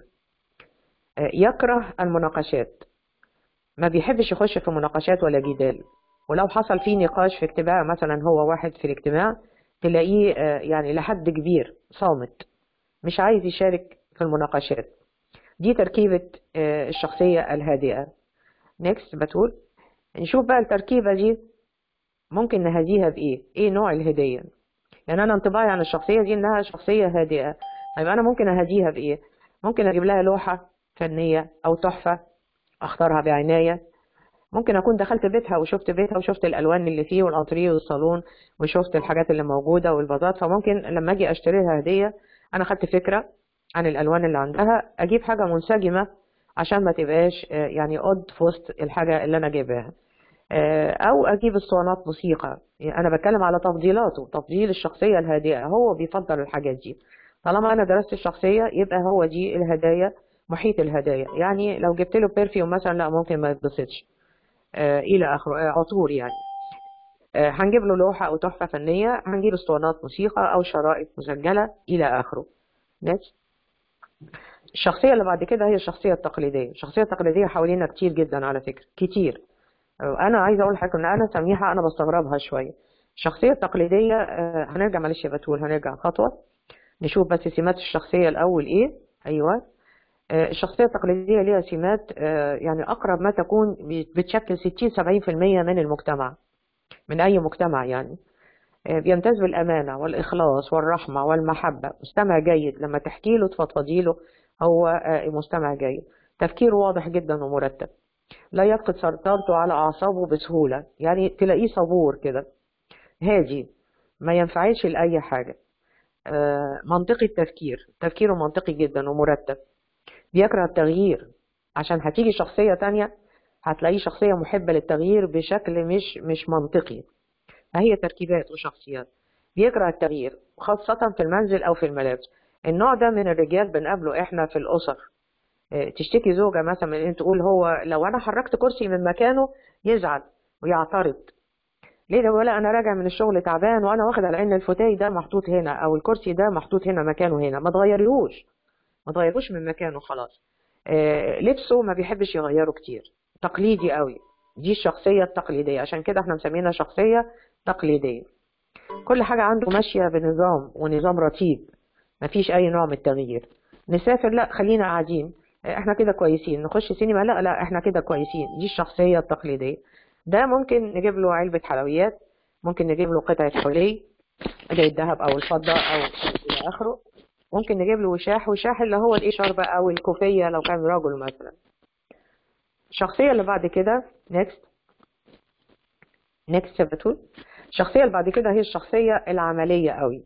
يكره المناقشات، ما بيحبش يخش في مناقشات ولا جدال، ولو حصل فيه نقاش في اجتماع مثلا هو واحد في الاجتماع تلاقيه يعني لحد كبير صامت، مش عايز يشارك في المناقشات. دي تركيبة الشخصية الهادئة. نيكست بتقول نشوف بقى التركيبة دي ممكن نهديها بإيه؟ إيه نوع الهدية؟ يعني أنا انطباعي عن الشخصية دي إنها شخصية هادئة، طيب أنا ممكن أهديها بإيه؟ ممكن أجيب لها لوحة فنية أو تحفة أختارها بعناية. ممكن أكون دخلت بيتها وشفت بيتها وشفت الألوان اللي فيه والأنتريه والصالون وشفت الحاجات اللي موجودة والفازات، فممكن لما أجي أشتري لها هدية أنا خدت فكرة عن الألوان اللي عندها، أجيب حاجة منسجمة عشان ما تبقاش يعني قد في وسط الحاجة اللي أنا جايباها. او اجيب اسطوانات موسيقى. انا بتكلم على تفضيلاته، تفضيل الشخصيه الهادئه، هو بيفضل الحاجات دي. طالما انا درست الشخصيه يبقى هو دي الهدايا، محيط الهدايا. يعني لو جبت له بيرفيوم مثلا لا ممكن ما يتبسطش الى اخره، عطور يعني. هنجيب له لوحه او تحفه فنيه، هنجيب اسطوانات موسيقى او شرائط مسجله الى اخره. ناس الشخصيه اللي بعد كده هي الشخصيه التقليديه. الشخصيه التقليديه حوالينا كتير جدا على فكره، كتير. انا عايزه اقول لحضرتك ان انا سميحه انا بستغربها شويه. الشخصيه التقليديه هنرجع معلش يا بتول، هنرجع خطوه نشوف بس سمات الشخصيه الاول ايه. ايوه، الشخصيه التقليديه ليها سمات يعني اقرب ما تكون بتشكل 60-70% من المجتمع، من اي مجتمع يعني. بيمتاز بالامانه والاخلاص والرحمه والمحبه، مستمع جيد، لما تحكي له تفضفضي له هو مستمع جيد. تفكيره واضح جدا ومرتب، لا يفقد سيطرته على أعصابه بسهولة، يعني تلاقيه صبور كده، هادي، ما ينفعلش لأي حاجة. منطقي التفكير، تفكيره منطقي جدا ومرتب. بيكره التغيير، عشان هتيجي شخصية تانية هتلاقيه شخصية محبة للتغيير بشكل مش منطقي. فهي تركيبات وشخصيات. بيكره التغيير خاصة في المنزل أو في الملابس. النوع ده من الرجال بنقابله إحنا في الأسر. تشتكي زوجة مثلا من ان تقول هو لو انا حركت كرسي من مكانه يزعل ويعترض. ليه ده؟ ولا انا راجع من الشغل تعبان وانا واخد على ان الفوتاي ده محطوط هنا او الكرسي ده محطوط هنا مكانه هنا، ما تغيريهوش، ما تغيروش من مكانه خلاص. لبسه ما بيحبش يغيره كتير، تقليدي قوي. دي الشخصية التقليدية، عشان كده احنا مسمينها شخصية تقليدية. كل حاجة عنده ماشية بنظام ونظام رتيب، مفيش اي نوع من التغيير. نسافر لا خلينا قاعدين، احنا كده كويسين. نخش سينما لا احنا كده كويسين. دي الشخصية التقليدية. ده ممكن نجيب له علبة حلويات، ممكن نجيب له قطعة حلي زي الذهب او الفضة او الى اخره. ممكن نجيب له وشاح اللي هو الايه شربة او الكوفية لو كان رجل مثلا. الشخصية اللي بعد كده next بتقول الشخصية اللي بعد كده هي الشخصية العملية قوي.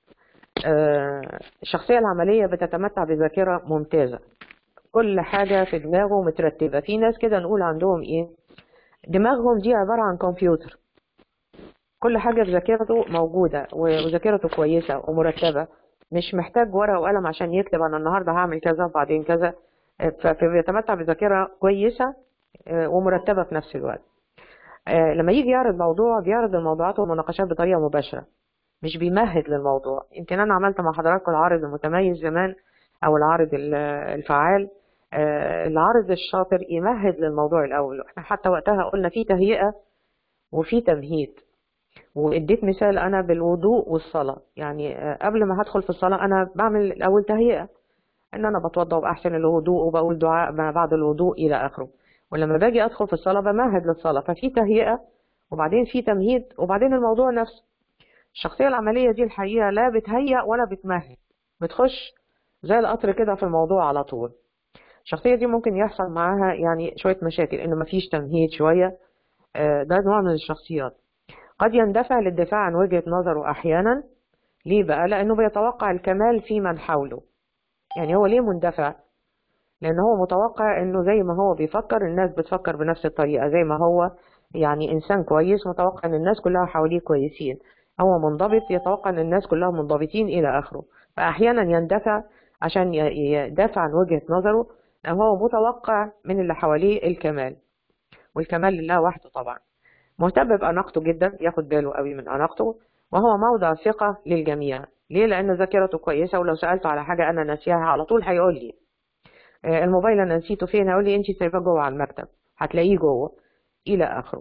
الشخصية العملية بتتمتع بذاكرة ممتازة، كل حاجة في دماغه مترتبة. في ناس كده نقول عندهم ايه، دماغهم دي عبارة عن كمبيوتر، كل حاجة في ذاكرته موجودة وذاكرته كويسة ومرتبة، مش محتاج ورقة وقلم عشان يكتب أنا النهاردة هعمل كذا وبعدين كذا. فبيتمتع بذاكرة كويسة ومرتبة في نفس الوقت. لما يجي يعرض موضوع بيعرض الموضوعات والمناقشات بطريقة مباشرة، مش بيمهد للموضوع. يمكن أنا عملت مع حضراتكم العارض المتميز زمان أو العارض الفعال. العارض الشاطر يمهد للموضوع الأول. احنا حتى وقتها قلنا في تهيئة وفي تمهيد، واديت مثال انا بالوضوء والصلاه. يعني قبل ما هدخل في الصلاه انا بعمل الاول تهيئه، ان انا بتوضا وباحسن الوضوء وبقول دعاء ما بعد الوضوء الى اخره. ولما باجي ادخل في الصلاه بمهد للصلاه، ففي تهيئه وبعدين في تمهيد وبعدين الموضوع نفسه. الشخصيه العمليه دي الحقيقه لا بتهيئ ولا بتمهد، بتخش زي القطر كده في الموضوع على طول. الشخصيه دي ممكن يحصل معاها يعني شويه مشاكل، ان مفيش تمهيد شويه. ده نوع من الشخصيات. قد يندفع للدفاع عن وجهة نظره أحيانا. ليه بقى؟ لأنه بيتوقع الكمال في من حوله. يعني هو ليه مندفع؟ لأنه هو متوقع أنه زي ما هو بيفكر الناس بتفكر بنفس الطريقة، زي ما هو يعني إنسان كويس متوقع أن الناس كلها حواليه كويسين. هو منضبط يتوقع أن الناس كلها منضبطين إلى آخره. فأحيانا يندفع عشان يدافع عن وجهة نظره، لأنه هو متوقع من اللي حواليه الكمال، والكمال لله وحده طبعا. مهتم بأناقته جدا، ياخد باله قوي من أناقته، وهو موضع ثقة للجميع. ليه؟ لأن ذاكرته كويسة، ولو سألته على حاجة أنا ناسيها على طول هيقول لي. الموبايل أنا نسيته فين؟ هيقول لي أنت سايباه جوه على المكتب، هتلاقيه جوه إلى آخره.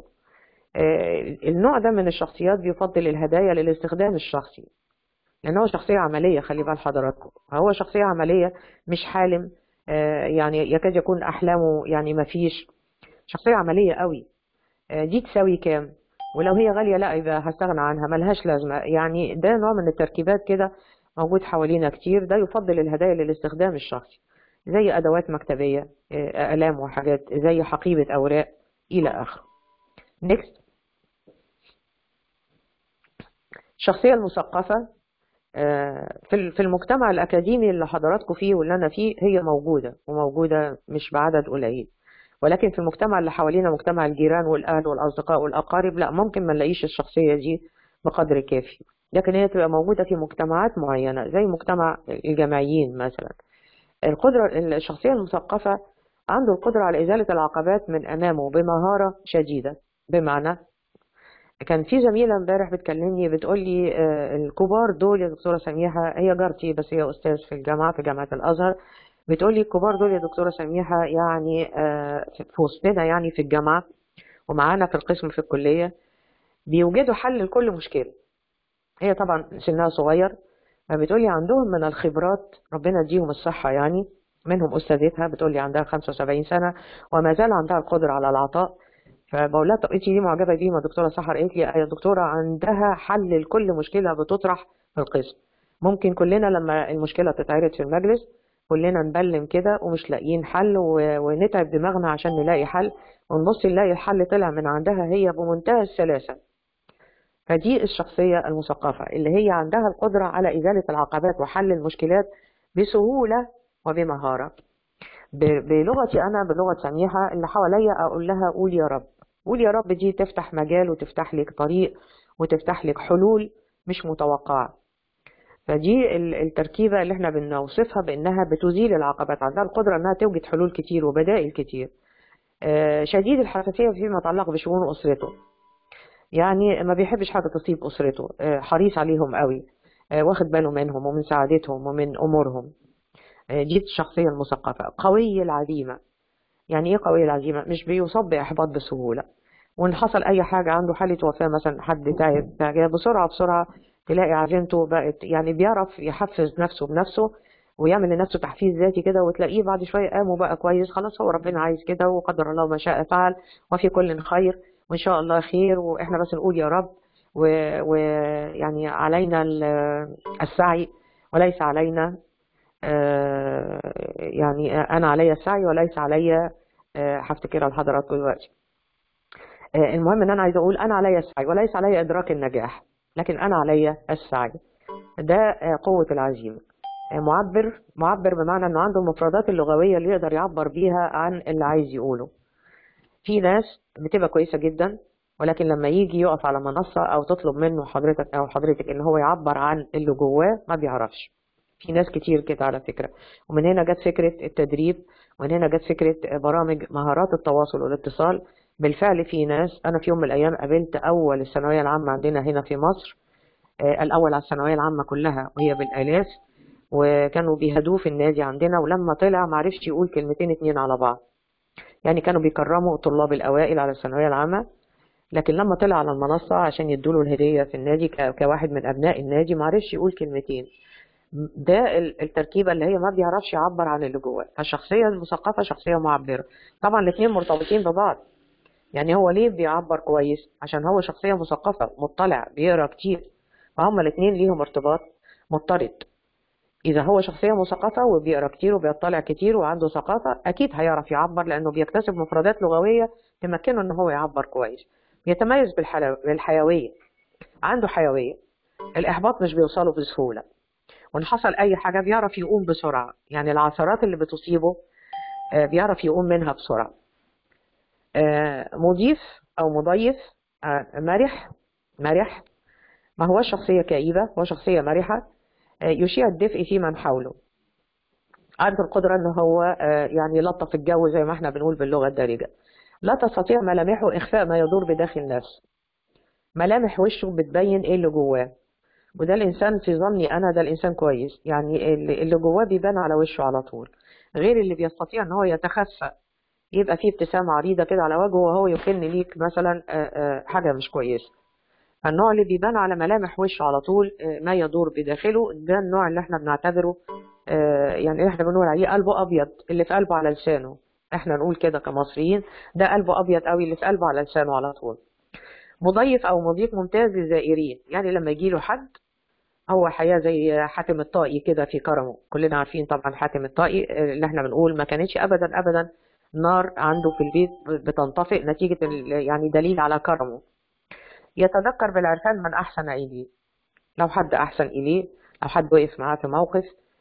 النوع ده من الشخصيات بيفضل الهدايا للاستخدام الشخصي، لأن هو شخصية عملية. خلي بال حضراتكم، هو شخصية عملية مش حالم. يعني يكاد يكون أحلامه يعني مفيش. شخصية عملية قوي. دي تساوي كام؟ ولو هي غالية لا يبقى هستغنى عنها، ملهاش لازمة. يعني ده نوع من التركيبات كده موجود حوالينا كتير. ده يفضل الهدايا للاستخدام الشخصي، زي أدوات مكتبية، أقلام وحاجات، زي حقيبة أوراق إلى آخره. next. الشخصية المثقفة في المجتمع الأكاديمي اللي حضراتكم فيه واللي أنا فيه هي موجودة، وموجودة مش بعدد قليل. ولكن في المجتمع اللي حوالينا، مجتمع الجيران والأهل والأصدقاء والأقارب، لا ممكن ما نلاقيش الشخصية دي بقدر كافي. لكن هي تبقى موجودة في مجتمعات معينة زي مجتمع الجامعيين مثلا. الشخصية المثقفة عنده القدرة على إزالة العقبات من أمامه بمهارة شديدة. بمعنى، كان في زميلة امبارح بتكلمني بتقول لي الكبار دول يا دكتورة سميحة، هي جارتي بس هي أستاذ في الجامعة في جامعة الأزهر، بتقول لي الكبار دول يا دكتورة سميحة يعني في وسطنا يعني في الجامعة ومعانا في القسم في الكلية بيوجدوا حل لكل مشكلة. هي طبعا سنها صغير، فبتقول لي عندهم من الخبرات ربنا يديهم الصحة. يعني منهم أستاذتها بتقول لي عندها 75 سنة وما زال عندها القدرة على العطاء. فبقول لها طب انت ليه معجبه بيه يا دكتوره سحر؟ قالت لي يا دكتوره عندها حل لكل مشكله بتطرح في القسم. ممكن كلنا لما المشكله تتعرض في المجلس كلنا نبلم كده ومش لاقيين حل ونتعب دماغنا عشان نلاقي حل، ونبص نلاقي الحل طلع من عندها هي بمنتهى السلاسه. فدي الشخصيه المثقفه اللي هي عندها القدره على ازاله العقبات وحل المشكلات بسهوله وبمهاره. بلغتي أنا، بلغة سميحة، اللي حواليا أقول لها قول يا رب. قول يا رب دي تفتح مجال وتفتح لك طريق وتفتح لك حلول مش متوقعة. فدي التركيبة اللي احنا بنوصفها بأنها بتزيل العقبات، عندها القدرة أنها توجد حلول كتير وبدائل كتير. شديد الحساسية فيما يتعلق بشؤون أسرته، يعني ما بيحبش حاجة تصيب أسرته، حريص عليهم قوي، واخد باله منهم ومن سعادتهم ومن أمورهم. دي الشخصية المثقفة. قوي العزيمة. يعني ايه قوي العزيمة؟ مش بيصاب بإحباط بسهولة، وإن حصل أي حاجة عنده حالة وفاة مثلا، حد تعب بسرعة تلاقي عزيمته بقت، يعني بيعرف يحفز نفسه بنفسه ويعمل لنفسه تحفيز ذاتي كده، وتلاقيه بعد شوية قام بقى كويس، خلاص هو ربنا عايز كده وقدر الله ما شاء فعل، وفي كل خير وإن شاء الله خير، وإحنا بس نقول يا رب، ويعني علينا السعي وليس علينا، يعني أنا علي السعي وليس علي، هفتكرها لحضراتكم دلوقتي. المهم إن أنا عايزة أقول أنا علي السعي وليس علي إدراك النجاح، لكن أنا علي السعي. ده قوة العزيمة. معبر بمعنى انه عنده المفردات اللغوية اللي يقدر يعبر بيها عن اللي عايز يقوله. في ناس بتبقى كويسة جدا، ولكن لما يجي يقف على منصة او تطلب منه حضرتك او حضرتك ان هو يعبر عن اللي جواه ما بيعرفش. في ناس كتير كده على فكرة. ومن هنا جت فكرة التدريب، ومن هنا جت فكرة برامج مهارات التواصل والاتصال. بالفعل في ناس، انا في يوم من الايام قابلت اول الثانوية العامة عندنا هنا في مصر، الاول على الثانوية العامة كلها وهي بالالاف، وكانوا بيهدوه في النادي عندنا، ولما طلع معرفش يقول كلمتين اتنين على بعض. يعني كانوا بيكرموا الطلاب الأوائل على الثانوية العامة، لكن لما طلع على المنصة عشان يدوله الهدية في النادي كواحد من أبناء النادي معرفش يقول كلمتين. ده التركيبة اللي هي ما بيعرفش يعبر عن اللي جواه. فالشخصية المثقفة شخصية معبرة. طبعا الاثنين مرتبطين ببعض. يعني هو ليه بيعبر كويس؟ عشان هو شخصية مثقفة، مطلع، بيقرا كتير، فهم الاثنين ليهم ارتباط مضطرد. إذا هو شخصية مثقفة وبيقرأ كتير وبيطلع كتير وعنده ثقافة، أكيد هيعرف يعبر، لأنه بيكتسب مفردات لغوية تمكنه إن هو يعبر كويس. بيتميز بالحيوية، عنده حيوية. الإحباط مش بيوصله بسهولة، وإن حصل أي حاجة بيعرف يقوم بسرعة. يعني العثرات اللي بتصيبه بيعرف يقوم منها بسرعة. مضيف أو مضيف، مرح. ما هو شخصية كئيبة، هو شخصية مرحة، يشيع الدفء في من حوله. عنده القدرة ان هو يعني يلطف الجو زي ما احنا بنقول باللغة الدارجة. لا تستطيع ملامحه اخفاء ما يدور بداخل نفسه. ملامح وشه بتبين ايه اللي جواه، وده الانسان في ظني انا ده الانسان كويس. يعني اللي جواه بيبان على وشه على طول، غير اللي بيستطيع ان هو يتخفى، يبقى فيه ابتسامة عريضة كده على وجهه وهو يكن ليك مثلا حاجة مش كويسة. النوع اللي بيبان على ملامح وشه على طول ما يدور بداخله، ده النوع اللي احنا بنعتبره يعني احنا بنقول عليه قلبه ابيض، اللي في قلبه على لسانه. احنا نقول كده كمصريين، ده قلبه ابيض قوي، اللي في قلبه على لسانه على طول. مضيف او مضيف ممتاز للزائرين. يعني لما يجي له حد، هو حياة زي حاتم الطائي كده في كرمه. كلنا عارفين طبعا حاتم الطائي، اللي احنا بنقول ما كانتش ابدا ابدا نار عنده في البيت بتنطفئ نتيجة يعني دليل على كرمه. يتذكر بالعرفان من احسن اليه. لو حد احسن اليه، لو حد وقف معاه في موقف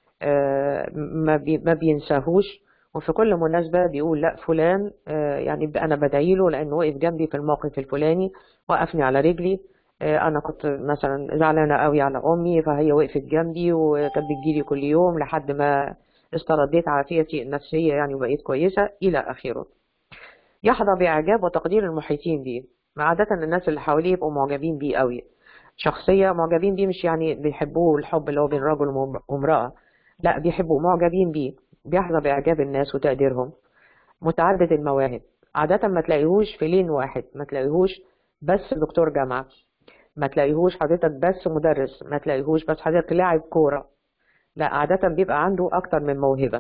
ما بينساهوش، وفي كل مناسبة بيقول لا فلان يعني أنا بدعي له لأنه وقف جنبي في الموقف الفلاني، وقفني على رجلي. أنا كنت مثلا زعلانة قوي على أمي، فهي وقفت جنبي وكانت بتجيلي كل يوم لحد ما استرديت عافيتي النفسية يعني وبقيت كويسة إلى آخره. يحظى بإعجاب وتقدير المحيطين بيه. عادة الناس اللي حواليه يبقوا معجبين بيه قوي. شخصية معجبين بيه، مش يعني بيحبوه الحب اللي هو بين رجل وامرأة، لا، بيحبوا معجبين بيه. بيحظى بإعجاب الناس وتقديرهم. متعدد المواهب. عادة ما تلاقيهوش في لين واحد، ما تلاقيهوش بس دكتور جامعة، ما تلاقيهوش حضرتك بس مدرس، ما تلاقيهوش بس حضرتك لاعب كورة، لا، عادة بيبقى عنده أكتر من موهبة.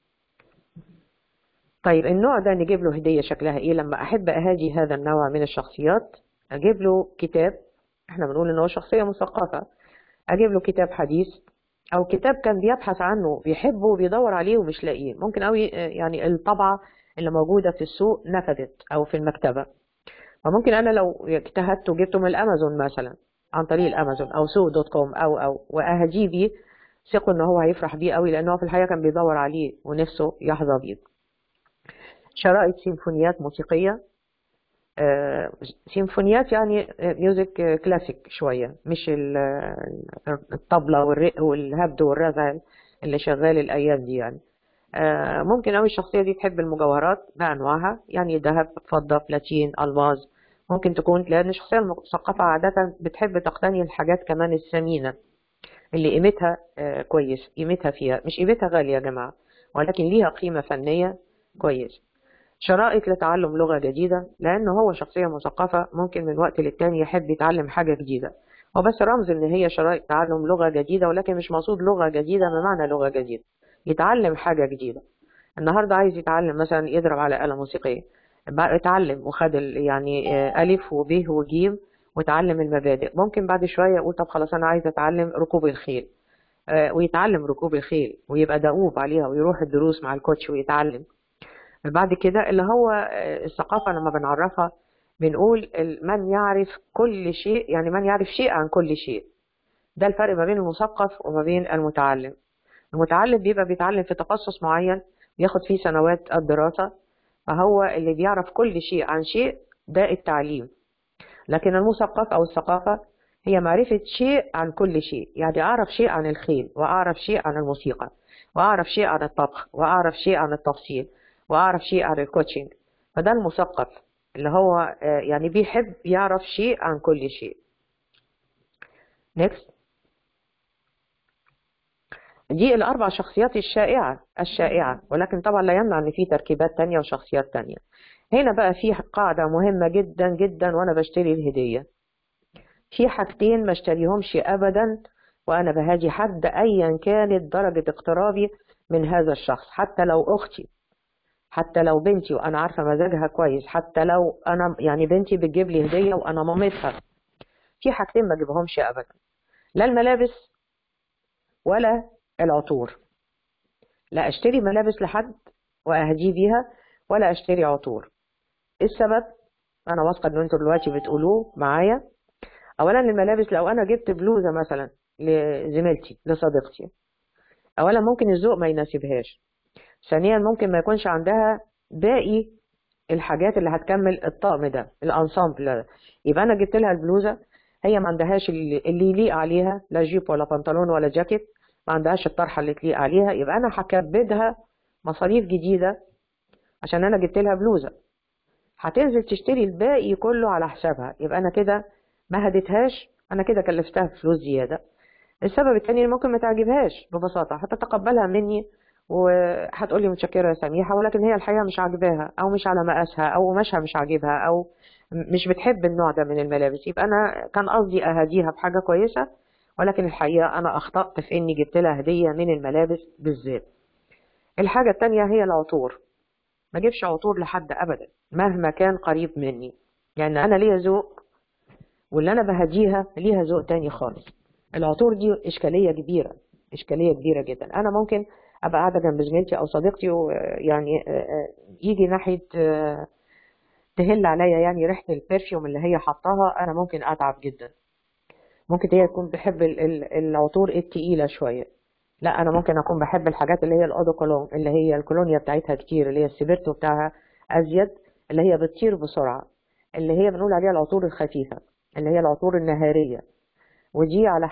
طيب النوع ده نجيب له هدية شكلها إيه؟ لما أحب أهاجي هذا النوع من الشخصيات أجيب له كتاب. احنا بنقول إن هو شخصية مثقفة. أجيب له كتاب حديث، او كتاب كان بيبحث عنه بيحبه وبيدور عليه ومش لاقيه. ممكن قوي يعني الطبعة اللي موجودة في السوق نفدت او في المكتبة، فممكن انا لو اجتهدت وجبته من الامازون مثلا، عن طريق الامازون او سوق دوت كوم او واهجيه بيه، ثقوا ان هو هيفرح بيه قوي، لانه في الحقيقة كان بيدور عليه ونفسه يحظى بيه. شرائط سيمفونيات موسيقية. سيمفونيات يعني ميوزك كلاسيك شوية، مش الطبلة والرق والهبد والرزع اللي شغال الأيام دي يعني. ممكن أوي الشخصية دي تحب المجوهرات بأنواعها، يعني ذهب، فضة، بلاتين، ألماظ. ممكن تكون، لأن الشخصية المثقفة عادة بتحب تقتني الحاجات كمان الثمينة اللي قيمتها كويس، قيمتها فيها مش قيمتها غالية يا جماعة، ولكن ليها قيمة فنية كويس. شرائط لتعلم لغة جديدة، لأنه هو شخصية مثقفة ممكن من وقت للتاني يحب يتعلم حاجة جديدة. هو بس رمز إن هي شرائط تعلم لغة جديدة، ولكن مش مقصود لغة جديدة بمعنى لغة جديدة، يتعلم حاجة جديدة. النهاردة عايز يتعلم مثلا يضرب على آلة موسيقية، اتعلم وخد يعني ألف وب وجيم وتعلم المبادئ. ممكن بعد شوية يقول طب خلاص أنا عايز أتعلم ركوب الخيل، ويتعلم ركوب الخيل ويبقى دؤوب عليها ويروح الدروس مع الكوتش ويتعلم. بعد كده اللي هو الثقافة لما بنعرفها بنقول من يعرف كل شيء، يعني من يعرف شيء عن كل شيء. ده الفرق ما بين المثقف وما بين المتعلم. المتعلم بيبقى بيتعلم في تخصص معين بياخد فيه سنوات الدراسة، فهو اللي بيعرف كل شيء عن شيء، ده التعليم. لكن المثقف أو الثقافة هي معرفة شيء عن كل شيء، يعني أعرف شيء عن الخيل، وأعرف شيء عن الموسيقى، وأعرف شيء عن الطبخ، وأعرف شيء عن التفصيل، وأعرف شيء عن الكوتشنج. فده المثقف اللي هو يعني بيحب يعرف شيء عن كل شيء. next. دي الأربع شخصيات الشائعة، ولكن طبعا لا يمنع أن في تركيبات تانية وشخصيات تانية. هنا بقى في قاعدة مهمة جدا جدا وأنا بشتري الهدية. في حاجتين ما اشتريهمش أبدا وأنا بهاجي حد أيا كانت درجة اقترابي من هذا الشخص، حتى لو أختي، حتى لو بنتي وأنا عارفة مزاجها كويس، حتى لو أنا يعني بنتي بتجيب لي هدية وأنا مامتها. في حاجتين ما أجيبهمش أبدا، لا الملابس ولا العطور. لا أشتري ملابس لحد وأهديه بيها، ولا أشتري عطور. السبب أنا واثقة إن أنتوا دلوقتي بتقولوه معايا. أولا الملابس، لو أنا جبت بلوزة مثلا لزميلتي لصديقتي، أولا ممكن الذوق ما يناسبهاش. ثانيا ممكن ما يكونش عندها باقي الحاجات اللي هتكمل الطقم ده، الانسامبل ده. يبقى أنا جبت لها البلوزة، هي ما عندهاش اللي يليق عليها، لا جيب ولا بنطلون ولا جاكيت، ما عندهاش الطرحة اللي تليق عليها. يبقى أنا هكبدها مصاريف جديدة عشان أنا جبت لها بلوزة، هتنزل تشتري الباقي كله على حسابها. يبقى أنا كده ما هديتهاش، أنا كده كلفتها فلوس زيادة. السبب التاني ممكن ما تعجبهاش ببساطة، هتتقبلها مني وهتقولي متشكرة يا سميحة، ولكن هي الحقيقة مش عاجباها، أو مش على مقاسها، أو قماشها مش عاجبها، أو مش بتحب النوع ده من الملابس. يبقى أنا كان قصدي أهديها بحاجة كويسة، ولكن الحقيقة أنا أخطأت في إني جبت لها هدية من الملابس بالذات. الحاجة التانية هي العطور. ما اجيبش عطور لحد أبدا مهما كان قريب مني، يعني أنا ليا ذوق واللي أنا بهديها ليها ذوق تاني خالص. العطور دي إشكالية كبيرة جدا. أنا ممكن أبقى قاعدة جنب زميلتي أو صديقتي ويعني يجي ناحية تهل عليا يعني ريحة البرفيوم اللي هي حطاها، أنا ممكن أتعب جدا. ممكن هي تكون بحب العطور التقيلة شوية، لا أنا ممكن أكون بحب الحاجات اللي هي الأودو كولون، اللي هي الكولونيا بتاعتها كتير، اللي هي السبيرتو بتاعها أزيد، اللي هي بتطير بسرعة، اللي هي بنقول عليها العطور الخفيفة، اللي هي العطور النهارية. ودي على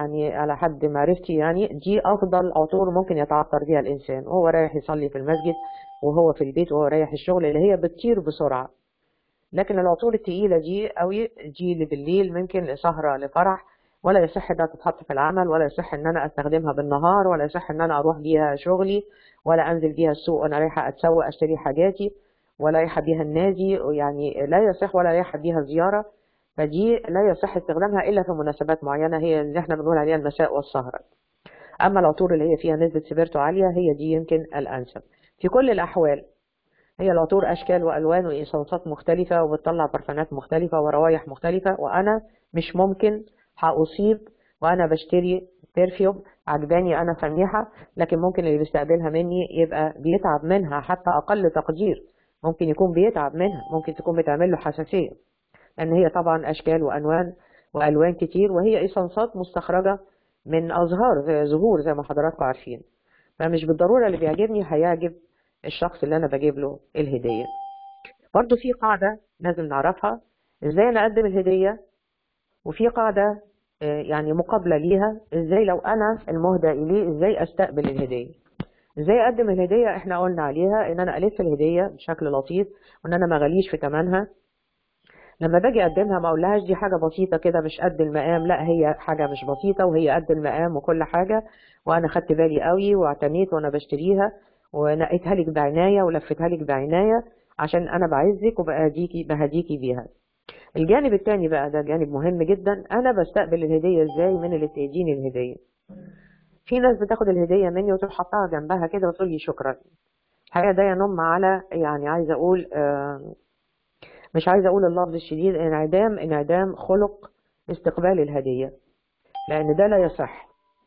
حد معرفتي يعني دي أفضل عطور ممكن يتعطر بيها الإنسان وهو رايح يصلي في المسجد، وهو في البيت، وهو رايح الشغل، اللي هي بتطير بسرعة. لكن العطور التقيلة دي قوي دي اللي بالليل ممكن سهرة لفرح، ولا يصح انها تتحط في العمل، ولا يصح ان انا استخدمها بالنهار، ولا يصح ان انا اروح بيها شغلي، ولا انزل بيها السوق وانا رايحة اتسوق اشتري حاجاتي، ولا رايحة بيها النادي، يعني لا يصح، ولا رايحة بيها زيارة. فدي لا يصح استخدامها الا في مناسبات معينة، هي اللي احنا بنقول عليها المساء والسهرة. اما العطور اللي هي فيها نسبة سبيرتو عالية هي دي يمكن الانسب. في كل الاحوال هي العطور أشكال وألوان وإيسانسات مختلفة، وبتطلع برفانات مختلفة وروايح مختلفة، وأنا مش ممكن هأصيب وأنا بشتري برفيوم عجباني أنا سميحة، لكن ممكن اللي بيستقبلها مني يبقى بيتعب منها حتى أقل تقدير، ممكن يكون بيتعب منها، ممكن تكون بتعمل له حساسية، لأن هي طبعا أشكال وألوان كتير، وهي إيسانسات مستخرجة من زهور زي ما حضراتكم عارفين. فمش بالضرورة اللي بيعجبني هيعجب الشخص اللي أنا بجيب له الهدية. برضو في قاعدة لازم نعرفها إزاي أنا أقدم الهدية، وفي قاعدة يعني مقابلة ليها، إزاي لو أنا المهدى إليه إزاي أستقبل الهدية. إزاي أقدم الهدية إحنا قلنا عليها إن أنا ألف الهدية بشكل لطيف، وإن أنا ما غليش في ثمنها. لما باجي أقدمها ما أقولهاش دي حاجة بسيطة كده مش قد المقام، لا هي حاجة مش بسيطة وهي قد المقام وكل حاجة، وأنا خدت بالي قوي واعتنيت وأنا بشتريها، ونقيتها لك بعناية ولفتها لك بعناية عشان أنا بعزك وبهديكي بيها. الجانب التاني بقى ده جانب مهم جدا، أنا بستقبل الهدية إزاي من اللي بتديني الهدية. في ناس بتاخد الهدية مني وتروح حطها جنبها كده وتقول لي شكرا. الحقيقة ده ينم على يعني عايزة أقول مش عايزة أقول اللفظ الشديد، انعدام خلق استقبال الهدية، لأن ده لا يصح.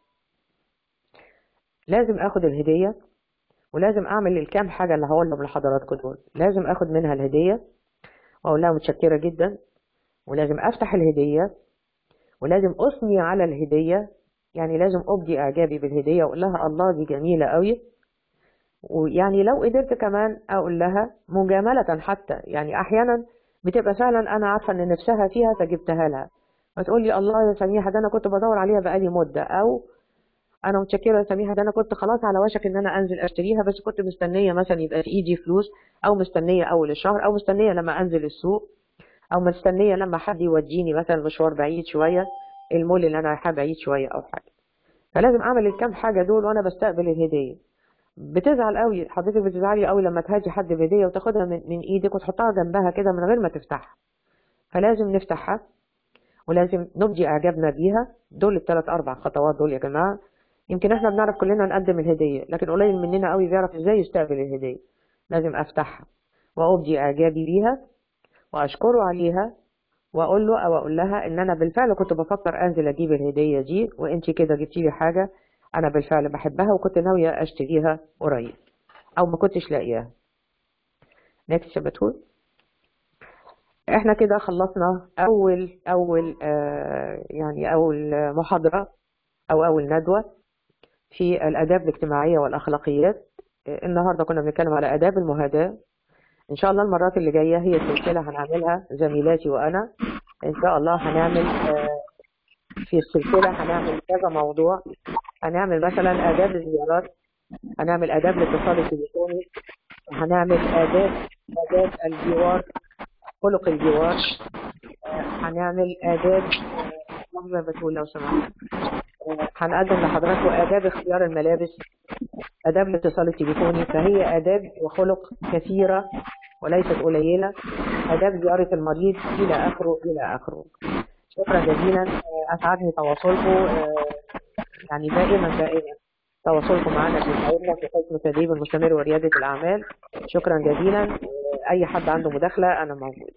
لازم أخد الهدية ولازم أعمل الكام حاجة اللي هقولهم لحضراتكم دول. لازم أخد منها الهدية وأقول لها متشكرة جدا، ولازم أفتح الهدية، ولازم أثني على الهدية، يعني لازم أبدي إعجابي بالهدية وأقول لها الله دي جميلة قوي. ويعني لو قدرت كمان أقول لها مجاملة حتى، يعني أحيانا بتبقى فعلا أنا عارفة إن نفسها فيها فجبتها لها، فتقول لي الله يا سميحة ده أنا كنت بدور عليها بقالي مدة، أو أنا متشكرة يا سميحة ده أنا كنت خلاص على وشك إن أنا أنزل أشتريها، بس كنت مستنية مثلا يبقى في إيدي فلوس، أو مستنية أول الشهر، أو مستنية لما أنزل السوق، أو مستنية لما حد يوديني مثلا مشوار بعيد شوية، المول اللي أنا رايحاه بعيد شوية أو حاجة. فلازم أعمل الكام حاجة دول وأنا بستقبل الهدية. بتزعل قوي، حضرتك بتزعلي قوي لما تهدي حد بهدية وتاخدها من إيدك وتحطها جنبها كده من غير ما تفتحها. فلازم نفتحها ولازم نبدي إعجابنا بيها. دول الثلاث أربع خطوات دول يا جماعة. يمكن إحنا بنعرف كلنا نقدم الهدية، لكن قليل مننا قوي بيعرف إزاي يستقبل الهدية. لازم أفتحها وأبدي إعجابي بيها وأشكره عليها، وأقول له أو أقول لها إن أنا بالفعل كنت بفكر أنزل أجيب الهدية دي، وإنتي كده جبتي لي حاجة أنا بالفعل بحبها وكنت ناوية أشتريها قريب أو ما كنتش لاقياها. نكست شبتهول. احنا كده خلصنا أول محاضرة أو أول ندوة في الآداب الاجتماعية والأخلاقيات. النهاردة كنا بنتكلم على آداب المهاداة. إن شاء الله المرات اللي جاية هي سلسلة هنعملها زميلاتي وأنا. إن شاء الله هنعمل في السلسلة هنعمل كذا موضوع. هنعمل مثلا آداب الزيارات، هنعمل آداب الاتصال التليفوني، هنعمل آداب الجوار، خلق الجوار، هنعمل آداب لحظة بتقول لو سمحت، هنقدم لحضراتكم آداب اختيار الملابس، آداب الاتصال التليفوني. فهي آداب وخلق كثيرة وليست قليلة. آداب زيارة المريض إلى آخره إلى آخره. شكرا جزيلا. أسعدني تواصلكم، يعني دائما تواصلكم معنا بيسعدنا في قسم التدريب المستمر وريادة الأعمال. شكرا جزيلا. أي حد عنده مداخلة أنا موجود.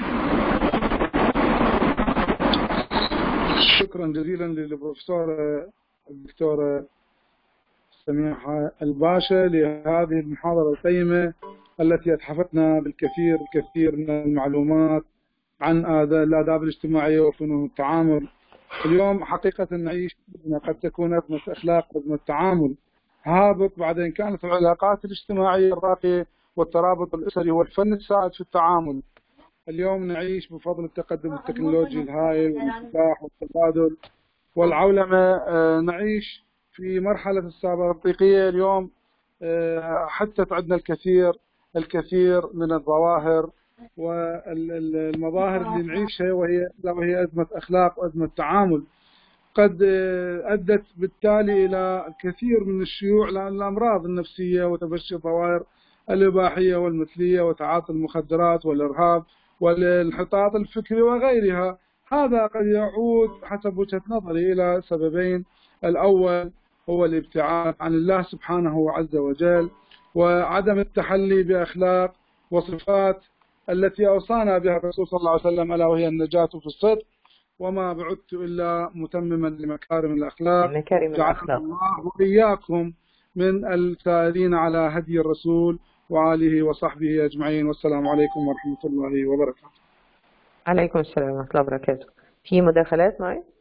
شكرا جزيلا للبروفيسور الدكتور سميحة الباشا لهذه المحاضرة القيمة التي أتحفتنا الكثير من المعلومات عن الآداب الاجتماعية وفنون التعامل. اليوم حقيقة نعيش قد تكون أزمة أخلاق وأزمة تعامل هابط، بعدين كانت العلاقات الاجتماعية الراقية والترابط الأسري والفن السائد في التعامل. اليوم نعيش بفضل التقدم التكنولوجي الهائل والانفتاح والتبادل والعولمة. نعيش في مرحلة السابقة الحقيقية. اليوم حتى عندنا الكثير من الظواهر والمظاهر اللي نعيشها وهي أزمة أخلاق وأزمة تعامل، قد أدت بالتالي إلى الكثير من الشيوع للأمراض النفسية وتبشر الظواهر الإباحية والمثلية وتعاطي المخدرات والإرهاب والانحطاط الفكري وغيرها. هذا قد يعود حسب وجهة نظري إلى سببين. الأول هو الابتعاد عن الله سبحانه عز وجل وعدم التحلي بأخلاق وصفات التي أوصانا بها الرسول صلى الله عليه وسلم، ألا وهي النجاة في الصدق، وما بعدت إلا متمما لمكارم الأخلاق. جعلنا الله وإياكم من السائرين على هدي الرسول وآله وصحبه أجمعين، والسلام عليكم ورحمة الله وبركاته. عليكم السلام ورحمة الله وبركاته. في مداخلات معي؟